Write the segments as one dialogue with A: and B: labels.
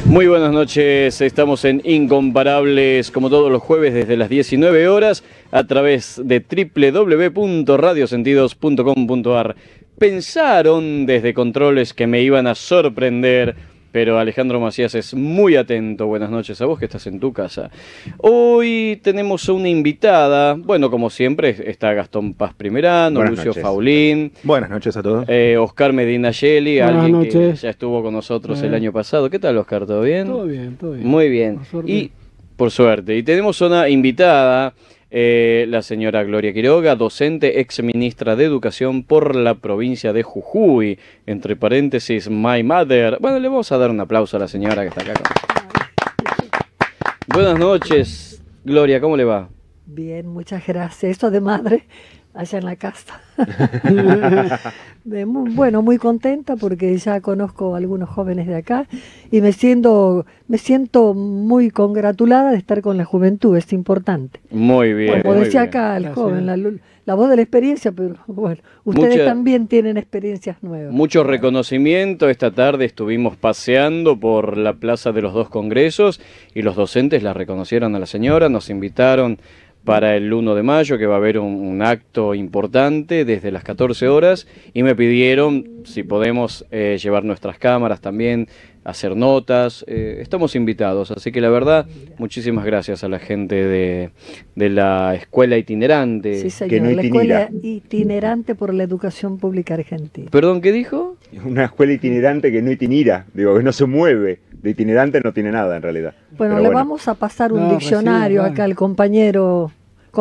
A: Muy buenas noches, estamos en Incomparables como todos los jueves desde las 19 horas a través de www.radiosentidos.com.ar. Pensaron desde controles que me iban a sorprender, pero Alejandro Macías es muy atento. Buenas noches a vos que estás en tu casa. Hoy tenemos una invitada, bueno, como siempre está Gastón Paz Primerano,
B: Buenas
A: Lucio
B: noches.
A: Faulín.
B: Buenas noches a todos.
A: Oscar Medina Yeli,
C: Buenas
A: alguien
C: noches.
A: que ya estuvo con nosotros el año pasado. ¿Qué tal, Oscar? ¿Todo bien?
C: Todo bien, todo bien.
A: Muy bien.
C: Por suerte.
A: Y por suerte. Y tenemos una invitada, la señora Gloria Quiroga, docente, ex ministra de Educación por la provincia de Jujuy. Entre paréntesis, my mother. Bueno, le vamos a dar un aplauso a la señora que está acá. Buenas noches, Gloria, ¿cómo le va?
D: Bien, muchas gracias. Esto de madre allá en la casa. Bueno, muy contenta porque ya conozco a algunos jóvenes de acá y me siento muy congratulada de estar con la juventud, es importante.
A: Muy bien.
D: Como
A: muy
D: decía
A: bien.
D: acá el
C: Gracias.
D: joven, la voz de la experiencia, pero bueno, ustedes
A: Mucha-
D: también tienen experiencias nuevas.
A: Mucho reconocimiento. Esta tarde estuvimos paseando por la Plaza de los Dos Congresos y los docentes la reconocieron a la señora, nos invitaron para el 1 de mayo, que va a haber un acto importante desde las 14 horas, y me pidieron si podemos llevar nuestras cámaras también, hacer notas. Estamos invitados, así que la verdad, muchísimas gracias a la gente de la escuela itinerante.
D: Sí, señor,
B: que no
D: la
B: itinera.
D: escuela itinerante por la educación pública argentina.
A: ¿Perdón, qué dijo?
B: Una escuela itinerante que no itinera, digo, que no se mueve. De itinerante no tiene nada en realidad.
D: Bueno,
B: Pero
D: le vamos a pasar un
C: No,
D: diccionario
C: recién,
D: acá al compañero.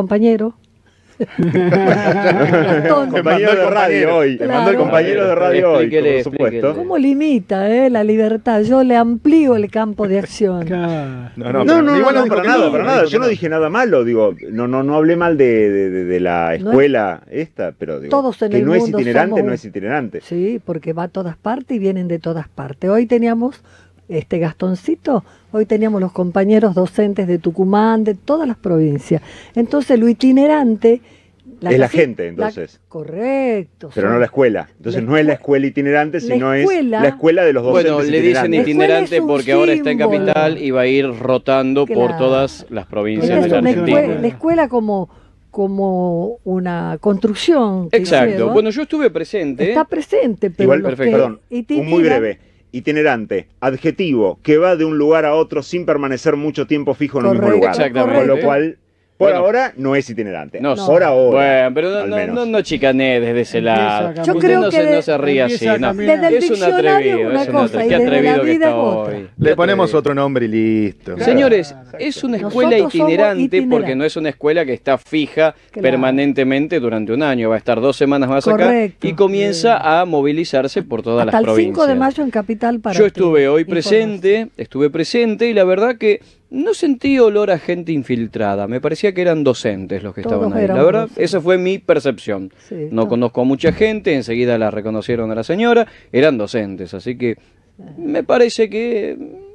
D: Gastón.
B: Me mandó el radio hoy. Te mandó el
D: Claro.
B: compañero de radio hoy,
A: Explíquele,
B: por supuesto.
A: explíquele.
D: ¿Cómo limita la libertad? Yo le amplío el campo de acción.
C: Claro.
B: No,
E: igual no dijo
B: para
E: que
B: nada,
E: no,
B: para
E: no
B: nada.
E: dijo
B: Yo
E: que
B: no
E: no.
B: dije nada malo, digo, no hablé mal de la escuela esta, pero digo,
D: Todos en
B: que
D: el
B: no es
D: mundo
B: itinerante,
D: somos
B: no es itinerante.
D: Sí, porque va a todas partes y vienen de todas partes. Hoy teníamos, Gastoncito, hoy teníamos los compañeros docentes de Tucumán, de todas las provincias. Entonces, lo itinerante...
B: Es la gente, entonces.
D: Correcto.
B: Pero
D: son-
B: no la escuela. Entonces no es la escuela itinerante,
D: la
B: sino
D: escuela-
B: es la escuela de los docentes
A: Bueno, le dicen
B: itinerantes.
D: itinerante
A: itinerante
D: es un
A: porque ahora está en
D: símbolo.
A: Capital y va a ir rotando por
D: Claro.
A: todas las provincias
D: Esta
A: de
D: es
A: la
D: una
A: Argentina.
D: la escuela como una construcción. que
A: Exacto.
D: hicieron.
A: Bueno, yo estuve presente.
D: Está presente, pero
B: Igual,
D: los
B: perfecto,
D: que
B: perdón,
D: itineran-
B: un muy breve. Itinerante, adjetivo, que va de un lugar a otro sin permanecer mucho tiempo fijo en un mismo
D: Correcto,
B: lugar.
A: Exactamente.
B: Con lo cual, por
A: Bueno.
B: ahora no es itinerante.
A: No,
B: Por ahora.
A: Bueno, pero
B: al menos.
A: no chicané desde ese
C: Empieza
A: lado.
C: a
D: Yo
A: Usted
D: creo
A: no
D: que
A: no se ríe así.
C: empieza a
A: No.
C: caminar.
D: Desde el
A: Es un
D: diccionario
A: atrevido,
D: una
A: es un
D: cosa
A: atrevido.
D: y
A: Qué
D: desde la
A: atrevido que
D: vida
A: está
D: otra.
A: hoy.
E: Le
A: Qué
E: ponemos
A: atrevido.
E: otro nombre y listo.
A: Señores, es una escuela
D: Nosotros somos
A: itinerante porque
D: itinerantes.
A: no es una escuela que está fija
D: Claro.
A: permanentemente durante un año. Va a estar 2 semanas más
D: Correcto.
A: acá y comienza a movilizarse por todas
D: Hasta
A: las
D: el
A: provincias.
D: 5 de mayo en Capital para
A: Yo estuve hoy
D: información.
A: estuve presente y la verdad que no sentí olor a gente infiltrada. Me parecía que eran docentes los que
D: Todos
A: estaban ahí. La
D: éramos
A: verdad,
D: docentes.
A: esa fue mi percepción.
D: Sí,
A: No conozco a mucha gente, enseguida la reconocieron a la señora, eran docentes, así que me parece que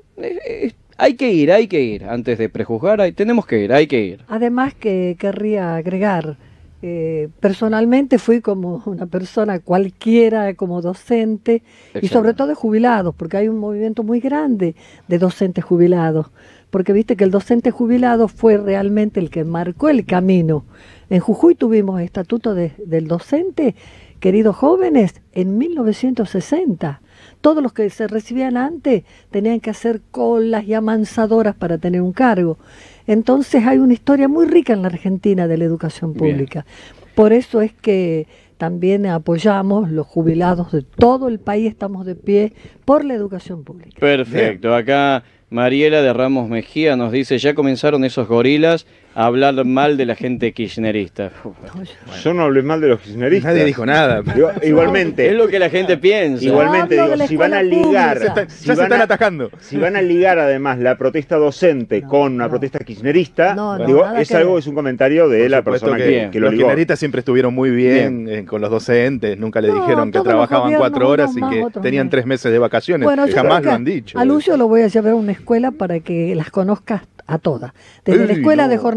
A: hay que ir, antes de prejuzgar, tenemos que ir, hay que ir.
D: Además que querría agregar, personalmente fui como una persona cualquiera, como docente, y
A: Excelente.
D: sobre todo de jubilados, porque hay un movimiento muy grande de docentes jubilados, porque viste que el docente jubilado fue realmente el que marcó el camino. En Jujuy tuvimos estatuto del docente, queridos jóvenes, en 1960. Todos los que se recibían antes tenían que hacer colas y amansadoras para tener un cargo. Entonces hay una historia muy rica en la Argentina de la educación
A: Bien.
D: pública. Por eso es que también apoyamos los jubilados de todo el país, estamos de pie por la educación pública.
A: Perfecto, acá Mariela de Ramos Mejía nos dice, ya comenzaron esos gorilas a hablar mal de la gente kirchnerista.
B: Yo no hablé mal de los kirchneristas.
E: Nadie dijo nada.
B: Digo, igualmente,
A: Es lo que la gente piensa.
B: igualmente
D: Hablo de
B: digo,
D: la
B: si van a
D: escuela
B: ligar,
D: pública.
B: si
E: Ya se
B: van
E: están
B: a-
E: atajando.
B: Si van a ligar además la protesta docente
D: No,
B: con una
D: no.
B: protesta kirchnerista,
D: No, no,
B: digo,
D: nada
B: es
D: que
B: algo,
D: ver.
B: es un comentario de
E: Por
B: la
E: supuesto
B: persona
A: que
B: que lo
E: los
B: ligó.
E: kirchneristas siempre estuvieron muy bien con los docentes, nunca le
D: No,
E: dijeron que
D: todos los
E: trabajaban
D: gobiernos,
E: 4 horas
D: unos
E: y
D: más,
E: que
D: otros
E: tenían
D: menos.
E: 3 meses de vacaciones.
D: Bueno, yo
E: Jamás
D: creo
E: lo han
D: que
E: dicho.
D: a Lucio lo voy a llevar a una escuela para que las conozca a todas. Desde la
E: Ey,
D: escuela de
E: no.
D: jornalistas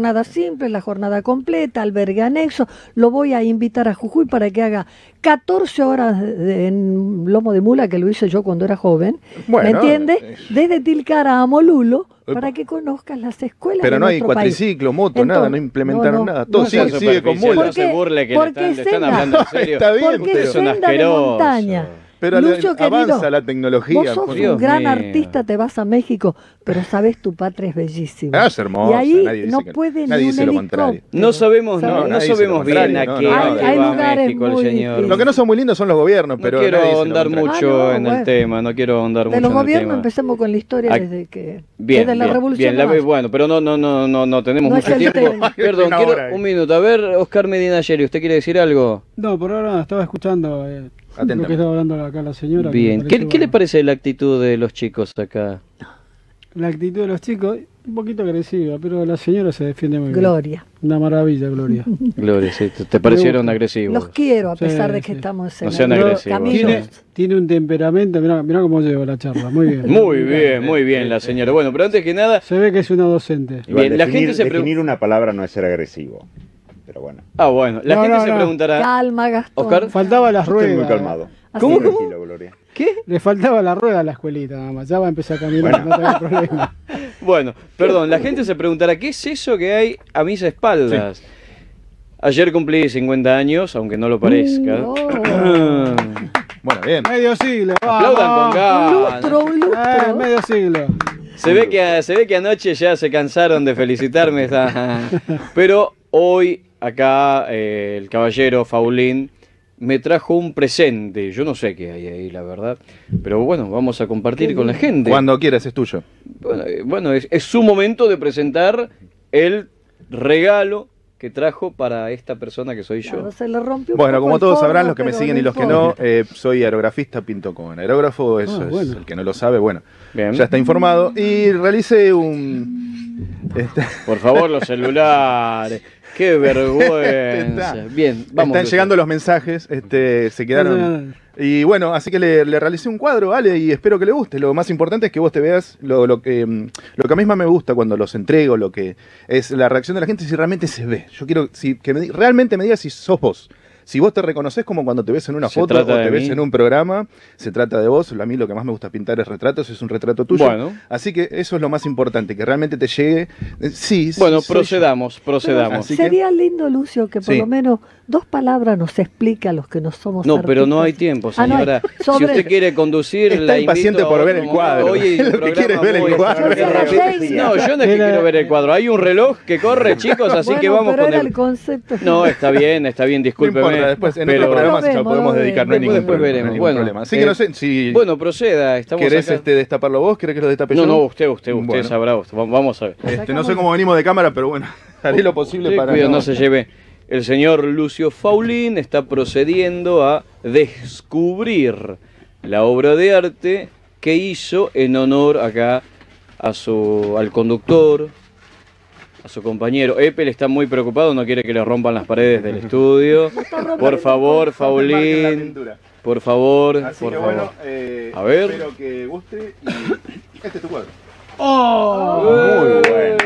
D: jornada simple, la jornada completa, albergue anexo. Lo voy a invitar a Jujuy para que haga 14 horas en lomo de mula, que lo hice yo cuando era joven.
E: Bueno,
D: ¿me entiendes? Desde Tilcara a Molulo, para que conozcas las escuelas
E: Pero
D: de
E: no hay
D: nuestro país.
E: cuatriciclo, moto,
D: Entonces,
E: nada, no implementaron
D: no,
E: nada. Todo
D: no,
E: sigue,
A: Sea
E: sigue con
A: superficial,
E: mula.
A: no se burle que le
D: porque
A: están
D: senda-
A: hablando en serio.
E: Está bien,
D: Porque
E: pero-
D: es
A: Son
D: senda de
A: asquerosos.
D: montaña.
E: Pero
D: Lucio,
E: avanza
D: querido,
E: la tecnología.
D: vos sos
E: pues.
A: Dios
D: un gran
A: mío.
D: artista, te vas a México, pero sabes, tu patria es bellísima.
E: Ah, es hermosa,
D: Y ahí
E: nadie dice
D: no
E: que-
D: puede
E: nadie
D: ni
E: dice
D: un
E: lo contrario.
D: helicóptero.
A: No sabemos,
D: ¿Sabes?
A: no, no
E: Nadie dice
A: sabemos
E: lo
A: bien
E: contrario,
A: a
E: no,
A: qué
E: no,
A: va
E: no.
D: Hay
A: a
D: lugares
A: México el
D: muy
A: señor.
D: difíciles.
E: Lo que no son muy lindos son los gobiernos,
A: No
E: pero
A: quiero
E: nadie dice lo
A: ahondar
E: contrario.
A: mucho
D: Ah, no,
A: en el
D: bueno.
A: tema, no quiero ahondar
D: De
A: mucho
D: los
A: en el
D: gobiernos
A: tema.
D: empecemos con la historia
A: Ah,
D: desde que
A: Bien,
D: desde la
A: bien,
D: revolución.
A: bien,
D: de mayo.
A: bueno, pero no tenemos
D: No es
A: mucho
D: el
A: tiempo.
D: tema.
A: Perdón,
E: Una
A: quiero
E: hora ahí.
A: un minuto. A ver, Oscar Medina Yeri, ¿usted quiere decir algo?
C: No, por ahora estaba escuchando lo
E: Atentamente.
C: que estaba hablando acá la señora. que
A: Bien,
C: me
A: ¿qué
C: pareció,
A: le
C: bueno,
A: parece la actitud de los chicos acá?
C: La actitud de los chicos, un poquito agresiva, pero la señora se defiende muy
D: Gloria.
C: bien. Una maravilla, Gloria.
A: Gloria, sí, ¿te parecieron
C: gusta.
A: agresivos?
D: Los quiero a
C: Sí,
D: pesar de que
C: sí.
D: estamos
A: No
D: en
A: sean
D: el
A: agresivos.
D: camino.
C: Tiene un temperamento, mirá cómo lleva la charla, muy bien.
A: Muy bien la señora. Bueno, pero antes que nada,
C: Se ve que es una docente.
B: Igual,
A: bien, la gente se
B: definir una palabra no es ser agresivo. Pero bueno,
A: bueno, la
C: No,
A: gente
C: no,
A: se
C: no.
A: preguntará,
D: Calma, Gastón.
A: Oscar.
C: Faltaba las
B: estoy muy
C: ruedas.
B: calmado.
D: Así
A: ¿Cómo,
D: es.
A: cómo?
B: Tranquilo, Gloria.
A: ¿qué?
C: Le faltaba la rueda a la escuelita, nada más. Ya va a empezar a caminar, no tengo problema.
A: Bueno, perdón, la gente se preguntará, ¿qué es eso que hay a mis espaldas? Ayer cumplí 50 años, aunque no lo parezca.
D: Oh.
E: Bueno, bien.
C: Medio siglo,
A: Aplaudan con
C: vamos.
D: Un
A: ganas.
D: lustro, un lustro.
C: Medio siglo.
A: Se ve que anoche ya se cansaron de felicitarme, pero hoy acá el caballero Faulín me trajo un presente. Yo no sé qué hay ahí, la verdad, pero bueno, vamos a compartir con la gente.
E: Cuando quieras, es tuyo.
A: Bueno, es su momento de presentar el regalo que trajo para esta persona que soy yo.
D: Claro, se le rompió un
E: Bueno,
D: poco
E: como
D: el
E: todos
D: forro,
E: sabrán, los que me
D: pero
E: siguen y los que
D: importa.
E: no, soy aerografista, pinto con aerógrafo, eso es
C: bueno.
E: el que no lo sabe, bueno,
A: Bien.
E: ya está informado. Y realicé
A: Por favor, los celulares. Qué vergüenza. Bien, vamos.
E: están llegando los mensajes, se quedaron. Y bueno, así que le realicé un cuadro, Ale, y espero que le guste. Lo más importante es que vos te veas lo que a mí más me gusta cuando los entrego, lo que es la reacción de la gente, si realmente se ve. Yo quiero realmente me digas si sos vos. Si vos te reconoces como cuando te ves en una
A: Se
E: foto o
A: trata de
E: te ves
A: mí.
E: en un programa, se trata de vos. A mí lo que más me gusta pintar es retratos, es un retrato tuyo.
A: Bueno.
E: Así que eso es lo más importante, que realmente te llegue. Sí,
A: Bueno,
E: soy yo.
A: procedamos.
E: Así que-
D: Sería lindo, Lucio, que por
E: Sí.
D: lo menos 2 palabras nos explica a los que no somos
A: No, pero no hay
D: artistas.
A: tiempo,
D: Ah, no hay.
A: señora. Si
D: Sobre-
A: usted quiere conducir,
E: Está
A: la
E: impaciente
A: invito
E: por ver el
A: como
E: cuadro.
A: hoy hay un
E: Lo que
A: programa
E: quiere es ver el
A: muy-
E: cuadro.
A: muy rápido. No, yo no es que quiero ver el cuadro. Hay un reloj que corre, chicos, así
D: Bueno,
A: que vamos
D: pero
A: con
D: era
A: el...
D: el concepto.
A: No, está bien,
E: No
A: discúlpeme.
E: importa, después en
A: pero...
E: otro programa
D: Lo
E: ya
D: vemos,
E: podemos
D: lo
E: dedicar, no hay
D: vemos.
E: ningún
A: Después
E: problema.
A: veremos.
E: no hay ningún
A: Bueno,
E: problema. Así que no sé si
A: Bueno, proceda. Estamos
E: querés
A: acá.
E: destaparlo vos, querés que lo destape yo.
A: No, usted
E: Bueno.
A: sabrá. Vamos a ver.
E: No sé cómo venimos de cámara, pero bueno, haré lo posible
A: Sí,
E: para
A: cuidado, no se lleve. El señor Lucio Faulín está procediendo a descubrir la obra de arte que hizo en honor acá al conductor, a su compañero. Epel está muy preocupado, no quiere que le rompan las paredes del estudio. Por favor, Faulín, por favor,
E: Así
A: por
E: que
A: favor.
E: bueno,
A: A ver.
E: espero que guste y este es tu cuadro.
C: ¡Oh!
B: Muy bueno.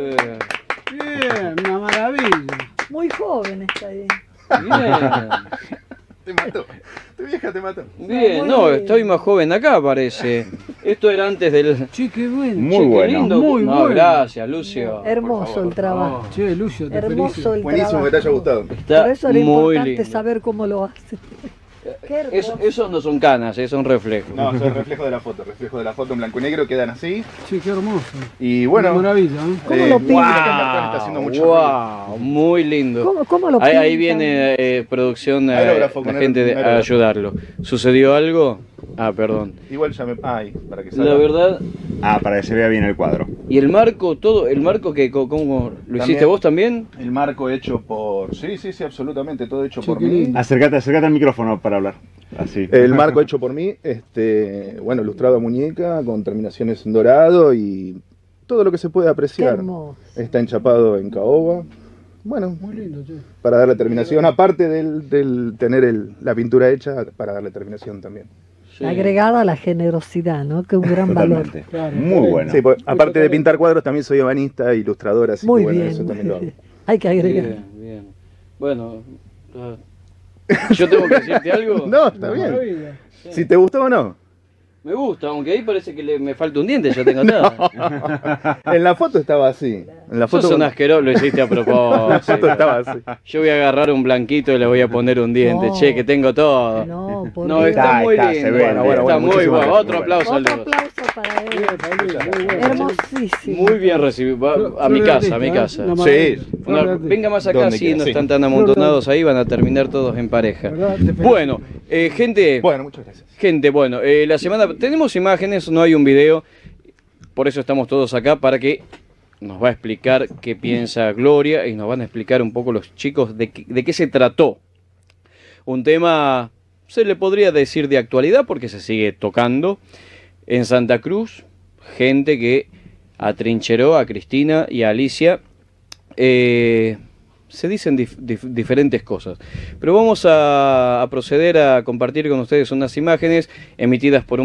C: Bien, una maravilla.
D: Muy joven está ahí.
A: Bien.
E: Te mató. Tu vieja te mató.
A: Bien, no, estoy más joven acá, parece. Esto era antes del...
C: Che, qué bueno.
B: Muy
A: Che, qué
B: bueno.
A: lindo.
C: Muy
A: No,
C: bueno.
A: gracias, Lucio.
D: Hermoso el trabajo.
C: Che, Lucio, te
D: Hermoso
C: felicito.
D: el
E: Buenísimo
D: trabajo.
E: que te haya gustado.
A: Está
D: Por eso era
A: muy
D: importante
A: lindo.
D: saber cómo lo hace. Qué hermoso.
A: Eso no son canas, son reflejos.
E: No, es el reflejo de la foto en blanco y negro, quedan así.
C: Che, qué hermoso.
E: Y bueno,
C: Una maravilla, ¿eh?
D: ¿Cómo lo pinta?
E: el cartón está haciendo mucho ruido.
A: Wow, muy lindo.
D: ¿Cómo lo
A: Ahí
D: pintan?
A: viene producción,
E: Aerógrafo,
A: la
E: con
A: gente a
E: aerógrafo.
A: ayudarlo. ¿Sucedió algo? Ah, perdón.
E: Igual ya me... Ay, para que salga.
A: La verdad,
B: Para que se vea bien el cuadro.
A: y el marco, el marco que, ¿cómo lo hiciste
E: También.
A: vos también?
E: El marco hecho por... Sí, absolutamente, todo hecho
C: Che,
E: por
C: qué
E: mí.
C: lindo.
B: Acércate al micrófono para hablar. Así.
E: El marco hecho por mí, bueno, ilustrado a muñeca, con terminaciones en dorado y todo lo que se puede
D: Qué
E: apreciar.
D: hermoso.
E: Está enchapado en caoba. Bueno,
C: Muy lindo, che.
E: para darle terminación, aparte del tener la pintura hecha, para darle terminación también.
A: Sí.
D: agregada a la generosidad, ¿no? Que es un gran valor.
B: Totalmente.
C: Claro,
B: Muy bueno.
E: Sí, pues, aparte de pintar cuadros, también soy ebanista, ilustrador, así
D: Muy
E: que bueno,
D: bien.
E: eso también lo hago.
D: Hay que agregar.
A: Bien, bien. Bueno, ¿yo tengo que decirte algo?
E: No, está bien.
C: Maravilla.
E: Si te gustó o no.
A: Me gusta, aunque ahí parece que me falta un diente, ya tengo nada.
E: En la foto estaba así. En la foto,
A: Sos un asqueroso, lo hiciste a
E: en la
A: propósito.
E: foto estaba así.
A: Yo voy a agarrar un blanquito y le voy a poner un diente.
D: No.
A: Che, que tengo todo.
D: No, por
A: No,
D: Dios.
A: está muy
B: Está,
A: lindo.
B: se ve,
A: Bueno,
B: bueno,
A: está muy
E: muchísimas
A: bueno.
E: gracias.
A: Otro aplauso al
D: Otro
A: Luz.
D: aplauso para él.
C: Bien, Pablito, muy bueno.
D: Hermosísimo.
A: Muy bien recibido. Va a mi casa, a mi casa.
C: Una
E: Sí.
C: maravilla.
A: Una-
C: Flor de
A: venga más acá,
E: Donde
A: si
E: quiera,
A: no
E: sí.
A: están tan amontonados ahí, van a terminar todos en pareja.
C: ¿Verdad? Te felicito.
A: Bueno, gente,
E: Bueno, muchas gracias.
A: bueno, la semana tenemos imágenes, no hay un video, por eso estamos todos acá para que nos va a explicar qué piensa Gloria y nos van a explicar un poco los chicos de qué se trató. Un tema, se le podría decir de actualidad porque se sigue tocando en Santa Cruz, gente que atrincheró a Cristina y a Alicia. Se dicen diferentes cosas, pero vamos a proceder a compartir con ustedes unas imágenes emitidas por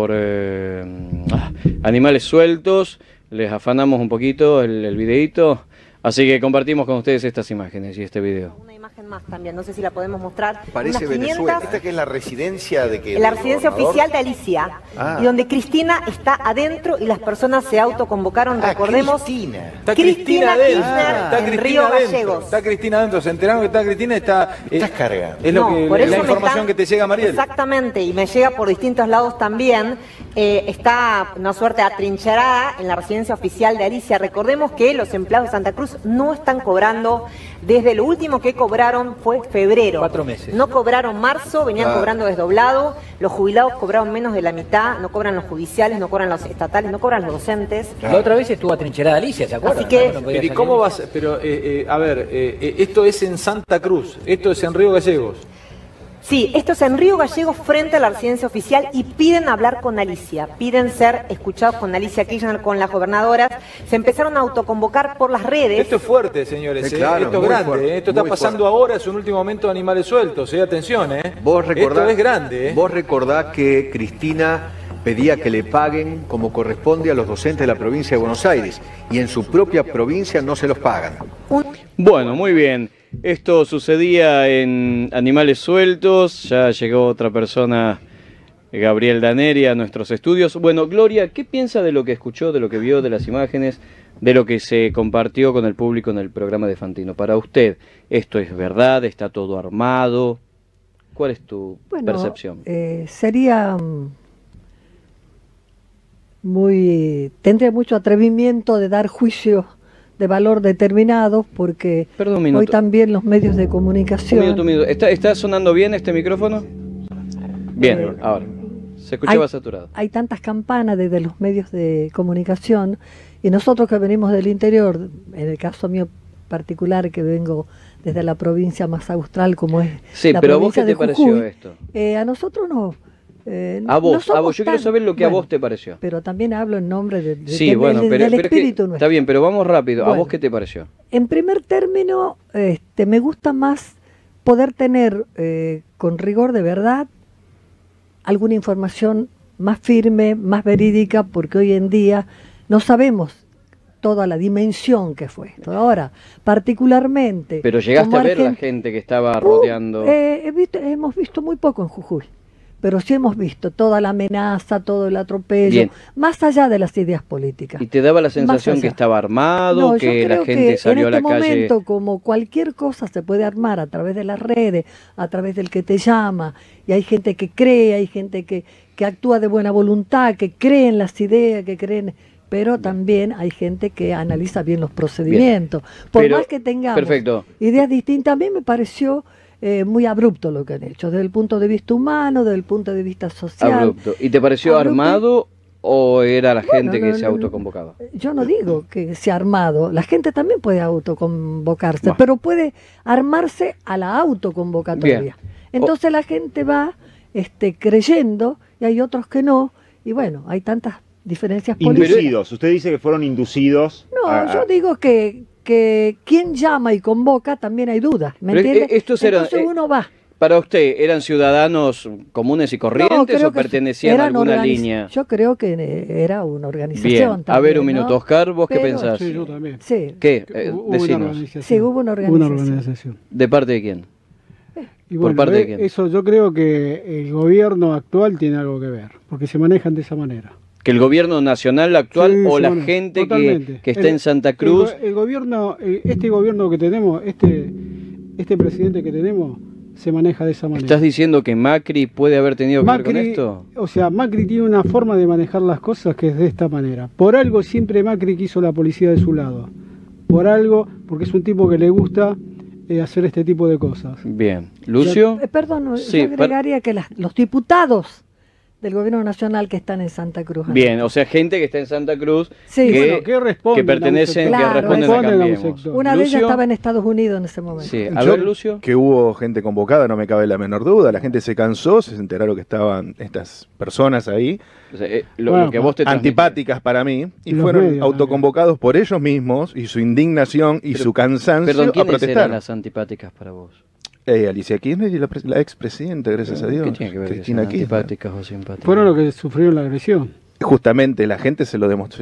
A: Animales Sueltos. Les afanamos un poquito el videíto, así que compartimos con ustedes estas imágenes y este video.
F: Una imagen más también, no sé si la podemos mostrar.
G: Parece
F: Unas
G: Venezuela.
F: 500
G: Esta que es la residencia de que.
F: en la residencia oficial de Alicia,
G: Ah.
F: y donde Cristina está adentro y las personas se autoconvocaron, recordemos.
G: Cristina.
H: Está
F: Cristina
H: adentro.
F: Kirchner
H: Está
F: en
H: Cristina
F: Río
H: adentro.
F: Gallegos.
H: Está Cristina adentro. Se enteraron que está Cristina.
G: Estás cargando.
H: Es lo
F: No,
H: que,
F: por
H: la
F: eso me
H: información
F: están-
H: que te llega, Mariel.
F: Exactamente, y me llega por distintos lados también. Está una suerte atrincherada en la residencia oficial de Alicia. Recordemos que los empleados de Santa Cruz no están cobrando, desde lo último que cobraron fue febrero.
H: 4 meses.
F: No cobraron marzo, venían cobrando desdoblado. Los jubilados cobraron menos de la mitad, no cobran los judiciales, no cobran los estatales, no cobran los docentes.
I: La otra vez estuvo atrincherada Alicia, ¿se acuerdan?
F: Así que-
I: No podía
H: Pero, ¿y
I: salir.
H: cómo vas? Pero, a ver, esto es en Santa Cruz, esto es en Río Gallegos.
F: Sí, esto es en Río Gallegos frente a la residencia oficial y piden hablar con Alicia, piden ser escuchados con Alicia Kirchner, con las gobernadoras. Se empezaron a autoconvocar por las redes.
H: Esto es fuerte, señores,
G: Claro,
H: esto es
G: muy
H: grande,
G: fuerte,
H: esto está
G: muy
H: pasando
G: fuerte.
H: ahora, es un último momento de Animales Sueltos, atención,
G: Vos recordás,
H: esto es grande,
G: Vos recordás que Cristina pedía que le paguen como corresponde a los docentes de la provincia de Buenos Aires y en su propia provincia no se los pagan.
A: Bueno, muy bien. Esto sucedía en Animales Sueltos. Ya llegó otra persona, Gabriel Daneri, a nuestros estudios. Bueno, Gloria, ¿qué piensa de lo que escuchó, de lo que vio, de las imágenes, de lo que se compartió con el público en el programa de Fantino? Para usted, ¿esto es verdad? ¿Está todo armado? ¿Cuál es tu percepción?
D: Sería tendría mucho atrevimiento de dar juicios de valor determinados porque
A: Perdón un minuto.
D: hoy también los medios de comunicación
A: Un minuto. ¿Está sonando bien este micrófono? Bien, ahora. Se escuchaba saturado.
D: hay tantas campanas desde los medios de comunicación y nosotros que venimos del interior, en el caso mío particular que vengo desde la provincia más austral como es
A: Sí,
D: la
A: pero ¿a vos
D: provincia
A: qué te
D: de
A: pareció
D: Jujuy,
A: esto?
D: a nosotros no.
A: A vos,
D: no somos
A: yo quiero
D: tan-
A: saber lo que a
D: bueno,
A: vos te pareció.
D: Pero también hablo en nombre
A: Sí, bueno, pero
D: del
A: es que-
D: espíritu nuestro.
A: está bien, pero vamos rápido. ¿A
D: Bueno.
A: vos qué te pareció?
D: En primer término, me gusta más poder tener con rigor de verdad alguna información más firme, más verídica, porque hoy en día no sabemos toda la dimensión que fue esto. Ahora, particularmente...
A: Pero llegaste
D: como
A: a ver la
D: argent-
A: gente que estaba rodeando.
D: hemos visto muy poco en Jujuy, pero sí hemos visto toda la amenaza, todo el atropello,
A: Bien.
D: más allá de las ideas políticas.
A: ¿Y te daba la sensación
D: allá.
A: que estaba armado,
D: No, yo
A: que la
D: creo
A: gente
D: que
A: salió a
D: en
A: la
D: este
A: calle?
D: momento, como cualquier cosa se puede armar a través de las redes, a través del que te llama, y hay gente que cree, hay gente que actúa de buena voluntad, que cree en las ideas, que creen, pero también hay gente que analiza bien los procedimientos. Por
A: Pero-
D: más que tengamos
A: perfecto.
D: ideas distintas, a mí me pareció muy abrupto lo que han hecho, desde el punto de vista humano, desde el punto de vista social.
A: Abrupto. ¿Y te pareció
D: Abrupto.
A: armado o era la
D: Bueno,
A: gente que
D: no,
A: se
D: no,
A: autoconvocaba?
D: Yo no digo que sea armado, la gente también puede autoconvocarse,
A: Bueno.
D: pero puede armarse a la autoconvocatoria.
A: Bien.
D: Entonces la gente va creyendo y hay otros que no, y bueno, hay tantas diferencias políticas.
B: Inducidos. Usted dice que fueron inducidos.
D: No, yo digo que quien llama y convoca también hay dudas, ¿me
A: Pero,
D: entiendes?
A: estos eran,
D: Entonces uno va.
A: Para usted, ¿eran ciudadanos comunes y corrientes o pertenecían a alguna línea?
D: Yo creo que era una organización.
A: Bien,
D: también,
A: a ver un minuto,
D: ¿no?
A: Oscar, ¿vos qué
D: Pero,
A: pensás?
C: Sí, yo también.
D: Sí.
A: ¿Qué?
C: Hubo
A: Decinos.
D: Sí, hubo una
C: organización.
A: ¿De parte de quién?
C: Y bueno,
A: ¿Por parte de quién?
C: eso yo creo que el gobierno actual tiene algo que ver, porque se manejan de esa manera.
A: ¿Que el gobierno nacional actual
C: Sí,
A: o
C: se
A: la
C: maneja.
A: gente
C: Totalmente.
A: que está en Santa Cruz?
C: El gobierno, este gobierno que tenemos, este presidente que tenemos, se maneja de esa manera.
A: ¿Estás diciendo que Macri puede haber tenido que ver con esto?
C: O sea, Macri tiene una forma de manejar las cosas que es de esta manera. Por algo siempre Macri quiso la policía de su lado. Por algo, porque es un tipo que le gusta hacer este tipo de cosas.
A: Bien. ¿Lucio?
D: Perdón,
A: Sí,
D: yo agregaría que los diputados del gobierno nacional que están en Santa Cruz.
A: Bien, o sea, gente que está en Santa Cruz
D: Sí.
A: que,
C: Bueno, que responden
A: pertenecen,
D: a un sector.
A: que responden a
C: Claro, responden a un
A: Cambiemos.
C: sector.
D: Una de ellas
A: ¿Lucio?
D: estaba en Estados Unidos en ese momento.
A: Sí, a
E: Yo-
A: ver, Lucio.
E: Que hubo gente convocada, no me cabe la menor duda. La gente se cansó, se enteraron que estaban estas personas ahí,
A: O sea,
C: Bueno,
A: lo que vos te transmitís.
E: antipáticas para mí, y
C: Los
E: fueron
C: medios,
E: autoconvocados por ellos mismos y su indignación y su cansancio
A: Perdón,
E: a
A: ¿quiénes eran
E: protestar.
A: las antipáticas para vos?
E: Alicia Kirchner y la expresidenta, gracias a Dios,
A: ¿Qué tiene que ver que
E: Cristina
A: sean
E: Kirchner.
A: antipáticas o simpáticas?
C: Fueron los que sufrieron la agresión.
E: Justamente la gente se lo demostró